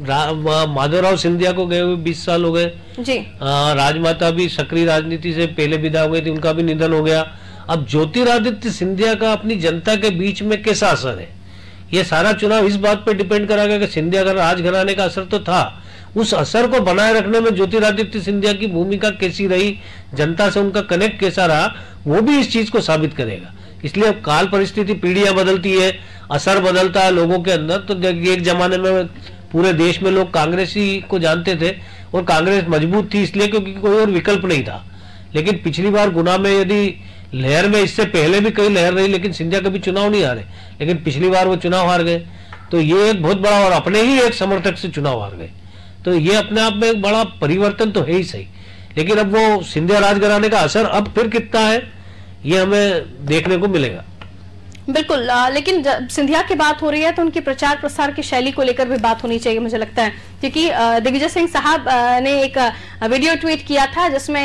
माधवराव सिंधिया को गए हुए 20 साल हो गए जी। राजमाता भी सक्रिय राजनीति से पहले विदा हो गई थी, उनका भी निधन हो गया। अब ज्योतिरादित्य सिंधिया का अपनी जनता के बीच में कैसा असर है, ये सारा चुनाव इस बात पे डिपेंड करेगा कि सिंधिया का राजघराने का असर तो था, उस असर को बनाए रखने में ज्योतिरादित्य सिंधिया की भूमिका कैसी रही, जनता से उनका कनेक्ट कैसा रहा, वो भी इस चीज को साबित करेगा। इसलिए अब काल परिस्थिति, पीढ़ियां बदलती है, असर बदलता है लोगों के अंदर। तो एक जमाने में पूरे देश में लोग कांग्रेसी को जानते थे और कांग्रेस मजबूत थी इसलिए क्योंकि कोई और विकल्प नहीं था। लेकिन पिछली बार गुना में यदि लहर में, इससे पहले भी कई लहर रही लेकिन सिंधिया कभी चुनाव नहीं हारे, लेकिन पिछली बार वो चुनाव हार गए, तो ये एक बहुत बड़ा, और अपने ही एक समर्थक से चुनाव हार गए, तो ये अपने आप में एक बड़ा परिवर्तन तो है ही सही। लेकिन अब वो सिंधिया राजघराने का असर अब फिर कितना है ये हमें देखने को मिलेगा। बिल्कुल, लेकिन जब सिंधिया की बात हो रही है तो उनकी प्रचार प्रसार की शैली को लेकर भी बात होनी चाहिए मुझे लगता है, क्योंकि दिग्विजय सिंह साहब ने एक वीडियो ट्वीट किया था जिसमें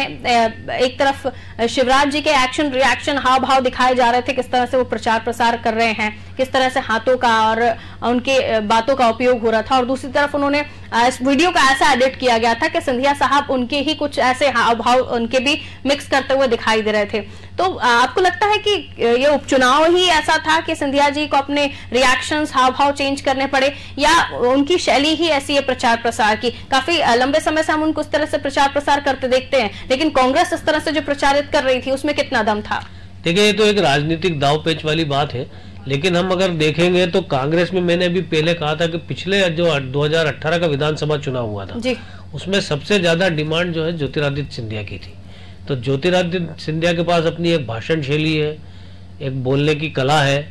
एक तरफ शिवराज जी के एक्शन रिएक्शन हाव भाव दिखाए जा रहे थे, किस तरह से वो प्रचार प्रसार कर रहे हैं, किस तरह से हाथों का और उनके बातों का उपयोग हो रहा था, और दूसरी तरफ उन्होंने इस वीडियो का ऐसा एडिट किया गया था कि सिंधिया साहब उनके ही कुछ ऐसे हाव भाव उनके भी मिक्स करते हुए दिखाई दे रहे थे। तो आपको लगता है कि ये उपचुनाव ही ऐसा था कि सिंधिया जी को अपने रिएक्शंस हाव भाव चेंज करने पड़े, या उनकी शैली ही ऐसी है प्रचार प्रसार की? काफी लंबे समय से हम उनको इस तरह से प्रचार प्रसार करते देखते हैं, लेकिन कांग्रेस इस तरह से जो प्रचारित कर रही थी उसमें कितना दम था? देखिए, ये तो एक राजनीतिक दाव पेच वाली बात है, लेकिन हम अगर देखेंगे तो कांग्रेस में, मैंने अभी पहले कहा था कि पिछले जो 2018 का विधानसभा चुनाव हुआ था जी, उसमें सबसे ज्यादा डिमांड जो है ज्योतिरादित्य सिंधिया की थी। तो ज्योतिरादित्य सिंधिया के पास अपनी एक भाषण शैली है, एक बोलने की कला है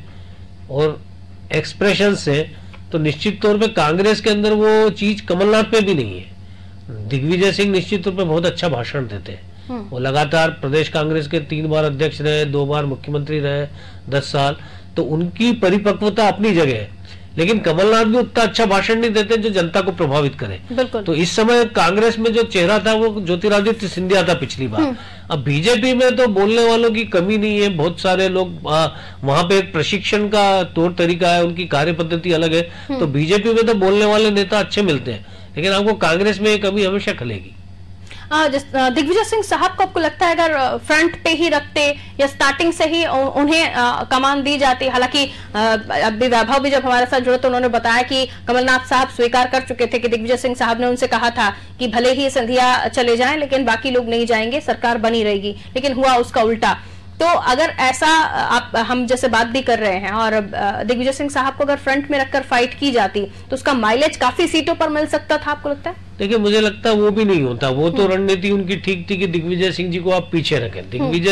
और एक्सप्रेशन है, तो निश्चित तौर पे कांग्रेस के अंदर वो चीज कमलनाथ पे भी नहीं है। दिग्विजय सिंह निश्चित तौर पे बहुत अच्छा भाषण देते हैं, वो लगातार प्रदेश कांग्रेस के 3 बार अध्यक्ष रहे, 2 बार मुख्यमंत्री रहे 10 साल, तो उनकी परिपक्वता अपनी जगह है। लेकिन कमलनाथ भी उतना अच्छा भाषण नहीं देते जो जनता को प्रभावित करे। तो इस समय कांग्रेस में जो चेहरा था वो ज्योतिरादित्य सिंधिया था पिछली बार। अब बीजेपी में तो बोलने वालों की कमी नहीं है, बहुत सारे लोग वहां पे एक प्रशिक्षण का तौर तरीका है, उनकी कार्य पद्धति अलग है, तो बीजेपी में तो बोलने वाले नेता अच्छे मिलते हैं, लेकिन आपको कांग्रेस में ये कमी हमेशा खलेगी। दिग्विजय सिंह साहब को आपको लगता है अगर फ्रंट पे ही रखते या स्टार्टिंग से ही उन्हें कमान दी जाती, हालांकि अभी वैभव भी जब हमारे साथ जुड़े तो उन्होंने बताया कि कमलनाथ साहब स्वीकार कर चुके थे कि दिग्विजय सिंह साहब ने उनसे कहा था कि भले ही सिंधिया चले जाएं लेकिन बाकी लोग नहीं जाएंगे, सरकार बनी रहेगी, लेकिन हुआ उसका उल्टा। तो अगर ऐसा हम जैसे बात भी कर रहे हैं और दिग्विजय सिंह साहब को अगर फ्रंट में रखकर फाइट की जाती तो उसका माइलेज काफी सीटों पर मिल सकता था, आपको लगता है? देखिए, मुझे लगता है वो भी नहीं होता। वो तो रणनीति उनकी ठीक थी कि दिग्विजय सिंह जी को आप पीछे रखें। दिग्विजय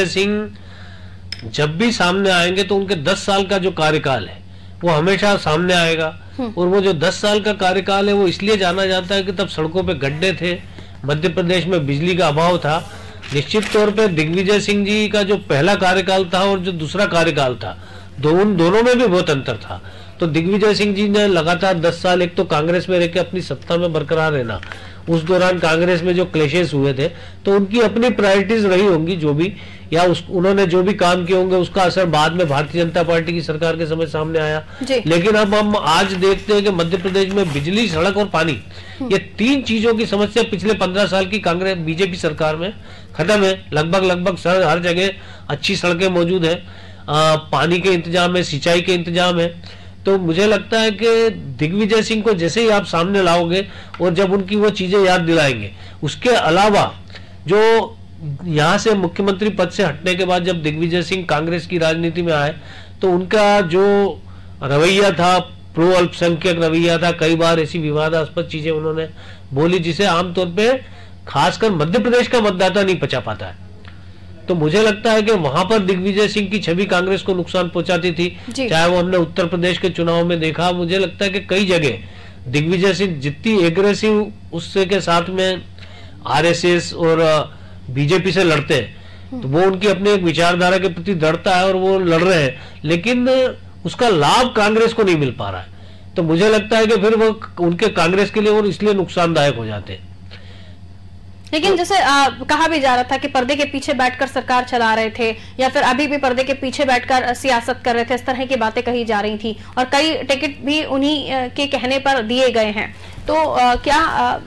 सिंह जब भी सामने आएंगे तो उनके 10 साल का जो कार्यकाल है वो हमेशा सामने आएगा। और वो जो 10 साल का कार्यकाल है वो इसलिए जाना जाता है कि तब सड़कों पे गड्ढे थे, मध्य प्रदेश में बिजली का अभाव था। निश्चित तौर पे दिग्विजय सिंह जी का जो पहला कार्यकाल था और जो दूसरा कार्यकाल था, दोनों में भी बहुत अंतर था। तो दिग्विजय सिंह जी ने लगातार 10 साल एक तो कांग्रेस में रहकर अपनी सत्ता में बरकरार रहना, उस दौरान कांग्रेस में जो क्लेशेस हुए थे तो उनकी अपनी प्रायोरिटीज रही होंगी जो भी, या उन्होंने जो भी काम किए होंगे उसका असर बाद में भारतीय जनता पार्टी की सरकार के समय सामने आया। लेकिन अब हम आज देखते हैं कि मध्य प्रदेश में बिजली, सड़क और पानी, ये 3 चीजों की समस्या पिछले 15 साल की कांग्रेस बीजेपी सरकार में खत्म है। लगभग हर जगह अच्छी सड़कें मौजूद है, पानी के इंतजाम है, सिंचाई के इंतजाम है। तो मुझे लगता है कि दिग्विजय सिंह को जैसे ही आप सामने लाओगे और जब उनकी वो चीजें याद दिलाएंगे, उसके अलावा जो यहाँ से मुख्यमंत्री पद से हटने के बाद जब दिग्विजय सिंह कांग्रेस की राजनीति में आए तो उनका जो रवैया था, प्रो अल्पसंख्यक रवैया था, कई बार ऐसी विवादास्पद चीजें उन्होंने बोली जिसे आमतौर पे खासकर मध्य प्रदेश का मतदाता नहीं पचा पाता है। तो मुझे लगता है कि वहां पर दिग्विजय सिंह की छवि कांग्रेस को नुकसान पहुंचाती थी, चाहे वो हमने उत्तर प्रदेश के चुनाव में देखा। मुझे लगता है कि कई जगह दिग्विजय सिंह जितनी एग्रेसिव उससे के साथ में आरएसएस और बीजेपी से लड़ते हैं तो वो उनकी अपनी एक विचारधारा के प्रति दृढ़ता है और वो लड़ रहे हैं, लेकिन उसका लाभ कांग्रेस को नहीं मिल पा रहा है। तो मुझे लगता है कि फिर वो उनके कांग्रेस के लिए और इसलिए नुकसानदायक हो जाते हैं। लेकिन जैसे कहा भी जा रहा था कि पर्दे के पीछे बैठकर सरकार चला रहे थे या फिर अभी भी पर्दे के पीछे बैठकर सियासत कर रहे थे, इस तरह की बातें कही जा रही थी और कई टिकट भी उन्हीं के कहने पर दिए गए हैं। तो क्या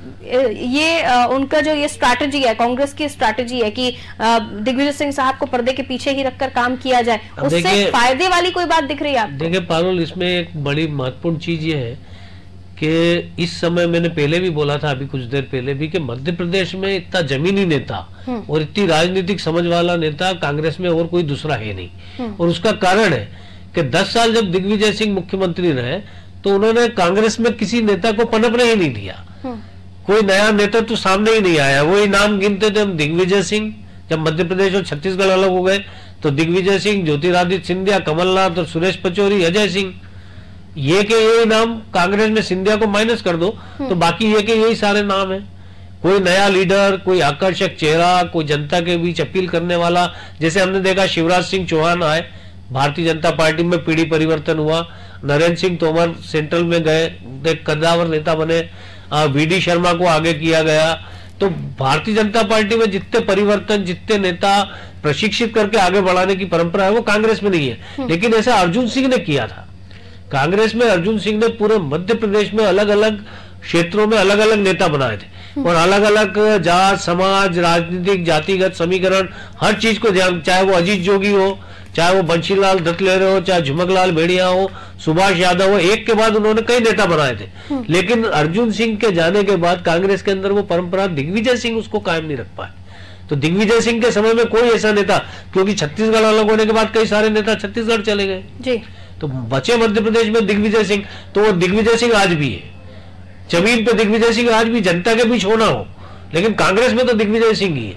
ये उनका जो ये स्ट्रैटेजी है, कांग्रेस की स्ट्रैटेजी है कि दिग्विजय सिंह साहब को पर्दे के पीछे ही रखकर काम किया जाए, उससे फायदे वाली कोई बात दिख रही है आपको? देखिए पारुल, इसमें एक बड़ी महत्वपूर्ण चीज ये है कि इस समय मैंने पहले भी बोला था, अभी कुछ देर पहले भी, कि मध्य प्रदेश में इतना जमीनी नेता और इतनी राजनीतिक समझ वाला नेता कांग्रेस में और कोई दूसरा है नहीं। और उसका कारण है कि 10 साल जब दिग्विजय सिंह मुख्यमंत्री रहे तो उन्होंने कांग्रेस में किसी नेता को पनपने ही नहीं दिया, कोई नया नेता तो सामने ही नहीं आया। वही नाम गिनते थे हम, दिग्विजय सिंह। जब मध्य प्रदेश और छत्तीसगढ़ अलग हो गए तो दिग्विजय सिंह, ज्योतिरादित्य सिंधिया, कमलनाथ और सुरेश पचौरी, अजय सिंह, ये के यही नाम, कांग्रेस में सिंधिया को माइनस कर दो तो बाकी ये के यही सारे नाम है। कोई नया लीडर, कोई आकर्षक चेहरा, कोई जनता के बीच अपील करने वाला, जैसे हमने देखा शिवराज सिंह चौहान आए, भारतीय जनता पार्टी में पीढ़ी परिवर्तन हुआ, नरेंद्र सिंह तोमर सेंट्रल में गए, एक कद्दावर नेता बने, वीडी शर्मा को आगे किया गया। तो भारतीय जनता पार्टी में जितने परिवर्तन, जितने नेता प्रशिक्षित करके आगे बढ़ाने की परंपरा है वो कांग्रेस में नहीं है। लेकिन ऐसा अर्जुन सिंह ने किया था। कांग्रेस में अर्जुन सिंह ने पूरे मध्य प्रदेश में अलग अलग क्षेत्रों में अलग अलग नेता बनाए थे और अलग अलग जात, समाज, राजनीतिक, जातिगत समीकरण, हर चीज को ध्यान, चाहे वो अजीत जोगी हो, चाहे वो बंशीलाल दत्तलेरे हो, चाहे झुमकलाल भेड़िया हो, सुभाष यादव हो, एक के बाद उन्होंने कई नेता बनाए थे। लेकिन अर्जुन सिंह के जाने के बाद कांग्रेस के अंदर वो परंपरा, दिग्विजय सिंह उसको कायम नहीं रख पाए। तो दिग्विजय सिंह के समय में कोई ऐसा नेता, क्योंकि छत्तीसगढ़ अलग होने के बाद कई सारे नेता छत्तीसगढ़ चले गए जी, तो बचे मध्य प्रदेश में दिग्विजय सिंह। तो वो दिग्विजय सिंह आज भी है, जमीन पे दिग्विजय सिंह आज भी जनता के बीच होना हो, लेकिन कांग्रेस में तो दिग्विजय सिंह ही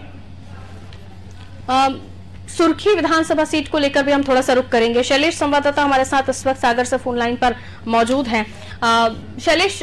है। सुर्खी विधानसभा सीट को लेकर भी हम थोड़ा सा रुक करेंगे। शैलेश संवाददाता हमारे साथ इस वक्त सागर से फोन लाइन पर मौजूद हैं। शैलेश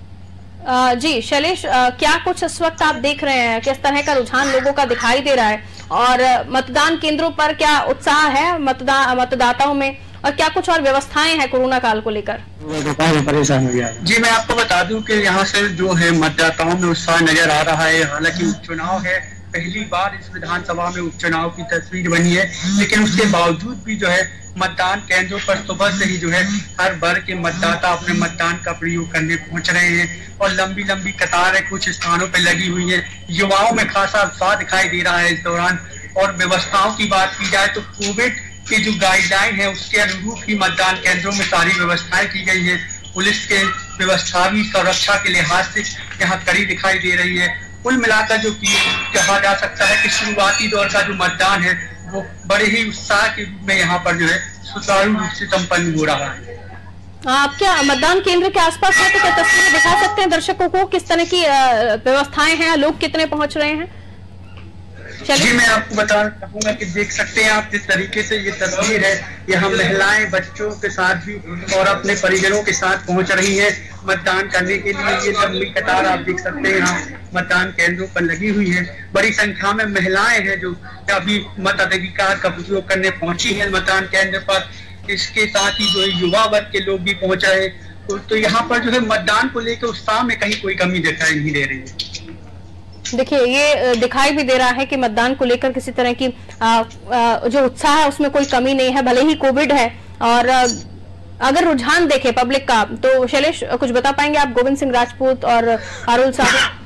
जी, शैलेश क्या कुछ इस वक्त आप देख रहे हैं, किस तरह का रुझान लोगों का दिखाई दे रहा है और मतदान केंद्रों पर क्या उत्साह है मतदाताओं में, और क्या कुछ और व्यवस्थाएं हैं कोरोना काल को लेकर? परेशान हो गया जी, मैं आपको बता दूं कि यहाँ से जो है मतदाताओं में उत्साह नजर आ रहा है। हालांकि चुनाव है, पहली बार इस विधानसभा में उपचुनाव की तस्वीर बनी है, लेकिन उसके बावजूद भी जो है मतदान केंद्रों पर सुबह से ही जो है हर वर्ग के मतदाता अपने मतदान का प्रयोग करने पहुंच रहे हैं और लंबी लंबी कतारें कुछ स्थानों पर लगी हुई है। युवाओं में खासा उत्साह दिखाई दे रहा है इस दौरान। और व्यवस्थाओं की बात की जाए तो कोविड की जो गाइडलाइन है उसके अनुरूप ही मतदान केंद्रों में सारी व्यवस्थाएं की गई है। पुलिस के व्यवस्था भी सुरक्षा के लिहाज से यहाँ कड़ी दिखाई दे रही है। कुल मिलाकर जो कहा जा सकता है कि शुरुआती दौर का जो मतदान है वो बड़े ही उत्साह के रूप में यहाँ पर जो है सुचारू रूप से संपन्न हो रहा है। आप क्या मतदान केंद्र के आसपास है तो क्या तस्वीरें दिखा सकते हैं दर्शकों को, किस तरह की व्यवस्थाएं हैं, लोग कितने पहुंच रहे हैं? जी मैं आपको बताना चाहूंगा कि देख सकते हैं आप जिस तरीके से ये तस्वीर है, यहाँ महिलाएं बच्चों के साथ भी और अपने परिजनों के साथ पहुंच रही हैं मतदान करने के लिए। ये लंबी कतार आप देख सकते हैं यहाँ मतदान केंद्रों पर लगी हुई है। बड़ी संख्या में महिलाएं हैं जो अभी मताधिकार का उपयोग करने पहुंची है मतदान केंद्र पर। इसके साथ ही जो है युवा वर्ग के लोग भी पहुंच रहे हैं। तो यहाँ पर जो है मतदान को लेकर उत्साह में कहीं कोई कमी दिखाई नहीं दे रही है। देखिए ये दिखाई भी दे रहा है कि मतदान को लेकर किसी तरह की जो उत्साह है उसमें कोई कमी नहीं है, भले ही कोविड है। और अगर रुझान देखें पब्लिक का तो शैलेश कुछ बता पाएंगे आप, गोविंद सिंह राजपूत और आरुल साहब?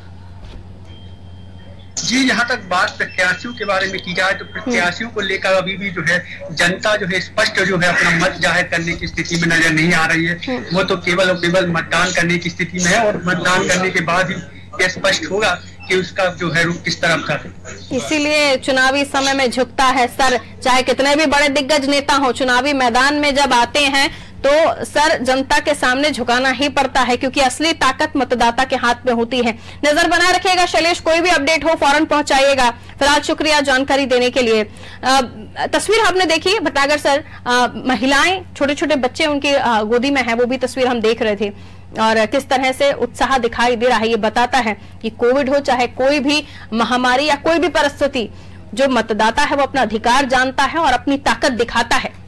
जी जहाँ तक बात प्रत्याशियों के बारे में की जाए तो प्रत्याशियों को लेकर अभी भी जो है जनता जो है स्पष्ट जो है अपना मत जाहिर करने की स्थिति में नजर नहीं आ रही है। वो तो केवल और केवल मतदान करने की स्थिति में है और मतदान करने के बाद ही यह स्पष्ट होगा कि उसका जो है रुख किस तरफ का है। इसीलिए चुनावी समय में झुकता है सर, चाहे कितने भी बड़े दिग्गज नेता हो, चुनावी मैदान में जब आते हैं तो सर जनता के सामने झुकाना ही पड़ता है, क्योंकि असली ताकत मतदाता के हाथ में होती है। नजर बनाए रखिएगा शैलेश, कोई भी अपडेट हो फौरन पहुंचाइएगा। फिलहाल शुक्रिया जानकारी देने के लिए। तस्वीर आपने देखी भटनागर सर, महिलाएं छोटे छोटे बच्चे उनकी गोदी में है, वो भी तस्वीर हम देख रहे थे और किस तरह से उत्साह दिखाई दे रहा है। ये बताता है कि कोविड हो चाहे कोई भी महामारी या कोई भी परिस्थिति, जो मतदाता है वो अपना अधिकार जानता है और अपनी ताकत दिखाता है।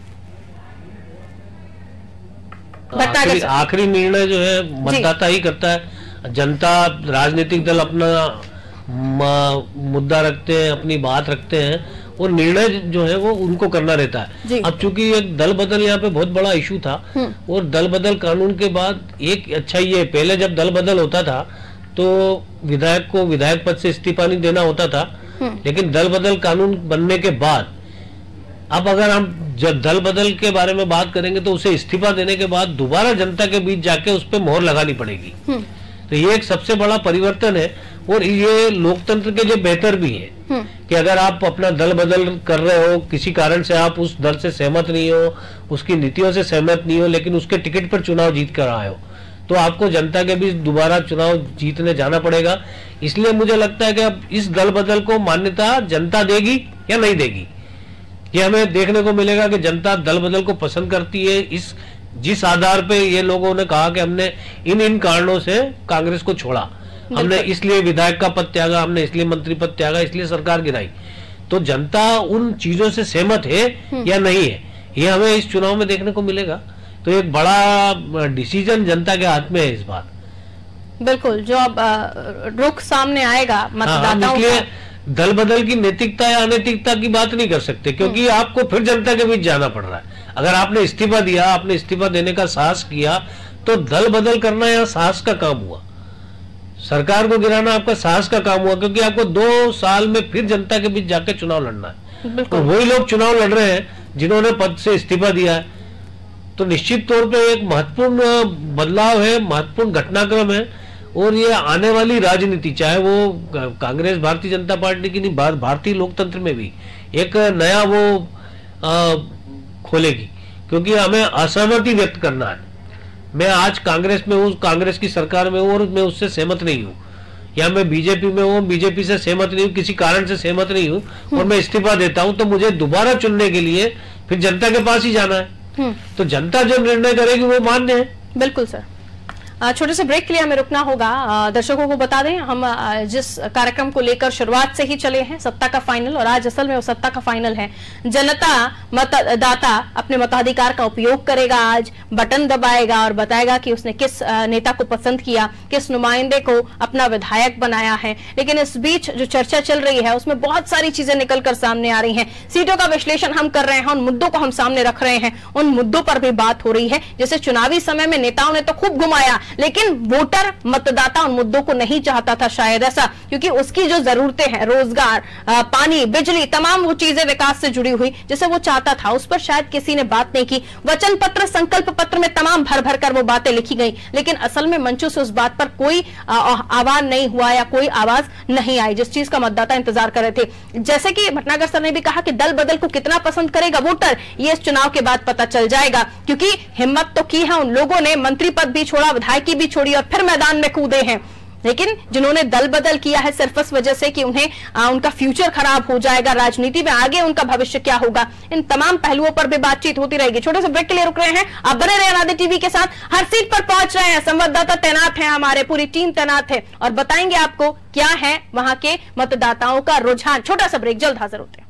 आखिरी निर्णय जो है मतदाता ही करता है। जनता, राजनीतिक दल अपना मुद्दा रखते हैं, अपनी बात रखते हैं और निर्णय जो है वो उनको करना रहता है। अब चूंकि एक दल बदल यहाँ पे बहुत बड़ा इशू था और दल बदल कानून के बाद एक अच्छा ये, पहले जब दल बदल होता था तो विधायक को विधायक पद से इस्तीफा नहीं देना होता था, लेकिन दल बदल कानून बनने के बाद अब अगर हम जब दल बदल के बारे में बात करेंगे तो उसे इस्तीफा देने के बाद दोबारा जनता के बीच जाके उस पर मोहर लगानी पड़ेगी। तो ये एक सबसे बड़ा परिवर्तन है और ये लोकतंत्र के लिए बेहतर भी है कि अगर आप अपना दल बदल कर रहे हो, किसी कारण से आप उस दल से सहमत नहीं हो, उसकी नीतियों से सहमत नहीं हो, लेकिन उसके टिकट पर चुनाव जीत कर आए हो, तो आपको जनता के बीच दोबारा चुनाव जीतने जाना पड़ेगा। इसलिए मुझे लगता है कि अब इस दल बदल को मान्यता जनता देगी या नहीं देगी, ये हमें देखने को मिलेगा कि जनता दल बदल को पसंद करती है। जिस आधार पे ये लोगों ने कहा कि हमने इन कारणों से कांग्रेस को छोड़ा, हमने इसलिए विधायक का पद त्यागा, हमने इसलिए मंत्री पद त्यागा, इसलिए सरकार गिराई, तो जनता उन चीजों से सहमत है या नहीं है, ये हमें इस चुनाव में देखने को मिलेगा। तो एक बड़ा डिसीजन जनता के हाथ में है इस बार। बिल्कुल, जो अब रुख सामने आएगा मतदाताओं का। दल बदल की नैतिकता या अनैतिकता की बात नहीं कर सकते, क्योंकि आपको फिर जनता के बीच जाना पड़ रहा है। अगर आपने इस्तीफा दिया, आपने इस्तीफा देने का साहस किया, तो दल बदल करना यह साहस का काम हुआ, सरकार को गिराना आपका साहस का काम हुआ, क्योंकि आपको 2 साल में फिर जनता के बीच जाके चुनाव लड़ना है। तो वही लोग चुनाव लड़ रहे हैं जिन्होंने पद से इस्तीफा दिया है। तो निश्चित तौर पर एक महत्वपूर्ण बदलाव है, महत्वपूर्ण घटनाक्रम है और ये आने वाली राजनीति, चाहे वो कांग्रेस भारतीय जनता पार्टी की नहीं, भारतीय लोकतंत्र में भी एक नया वो खोलेगी, क्योंकि हमें असहमति व्यक्त करना है। मैं आज कांग्रेस में हूँ, कांग्रेस की सरकार में हूँ और मैं उससे सहमत नहीं हूँ, या मैं बीजेपी में हूँ, बीजेपी से सहमत नहीं हूँ, किसी कारण से सहमत नहीं हूँ और मैं इस्तीफा देता हूँ, तो मुझे दोबारा चुनने के लिए फिर जनता के पास ही जाना है। तो जनता जो निर्णय करेगी वो मान्य है। बिल्कुल सर, छोटे से ब्रेक के लिए हमें रुकना होगा। दर्शकों को बता दें, हम जिस कार्यक्रम को लेकर शुरुआत से ही चले हैं, सत्ता का फाइनल, और आज असल में वो सत्ता का फाइनल है। जनता मतदाता अपने मताधिकार का उपयोग करेगा, आज बटन दबाएगा और बताएगा कि उसने किस नेता को पसंद किया, किस नुमाइंदे को अपना विधायक बनाया है। लेकिन इस बीच जो चर्चा चल रही है उसमें बहुत सारी चीजें निकलकर सामने आ रही हैं। सीटों का विश्लेषण हम कर रहे हैं, उन मुद्दों को हम सामने रख रहे हैं, उन मुद्दों पर भी बात हो रही है। जैसे चुनावी समय में नेताओं ने तो खूब घुमाया, लेकिन वोटर मतदाता उन मुद्दों को नहीं चाहता था शायद ऐसा, क्योंकि उसकी जो जरूरतें हैं, रोजगार, पानी, बिजली, तमाम वो चीजें विकास से जुड़ी हुई जिसे वो चाहता था, उस पर शायद किसी ने बात नहीं की। वचन पत्र, संकल्प पत्र में तमाम भर भर कर वो बातें लिखी गई, लेकिन असल में मंचों से उस बात पर कोई आवाज नहीं हुआ या कोई आवाज नहीं आई जिस चीज का मतदाता इंतजार कर रहे थे। जैसे कि भटनागर सर ने भी कहा कि दल बदल को कितना पसंद करेगा वोटर, ये इस चुनाव के बाद पता चल जाएगा, क्योंकि हिम्मत तो की है उन लोगों ने, मंत्री पद भी छोड़ा, विधायकी भी छोड़ी और फिर मैदान में कूदे हैं। लेकिन जिन्होंने दल बदल किया है सिर्फ इस वजह से कि उन्हें उनका फ्यूचर खराब हो जाएगा, राजनीति में आगे उनका भविष्य क्या होगा, इन तमाम पहलुओं पर भी बातचीत होती रहेगी। छोटे से ब्रेक के लिए रुक रहे हैं, आप बने रहे अनादि टीवी के साथ। हर सीट पर पहुंच रहे हैं, संवाददाता तैनात है, हमारे पूरी टीम तैनात है और बताएंगे आपको क्या है वहां के मतदाताओं का रुझान। छोटा सा ब्रेक, जल्द हाजिर होते हैं।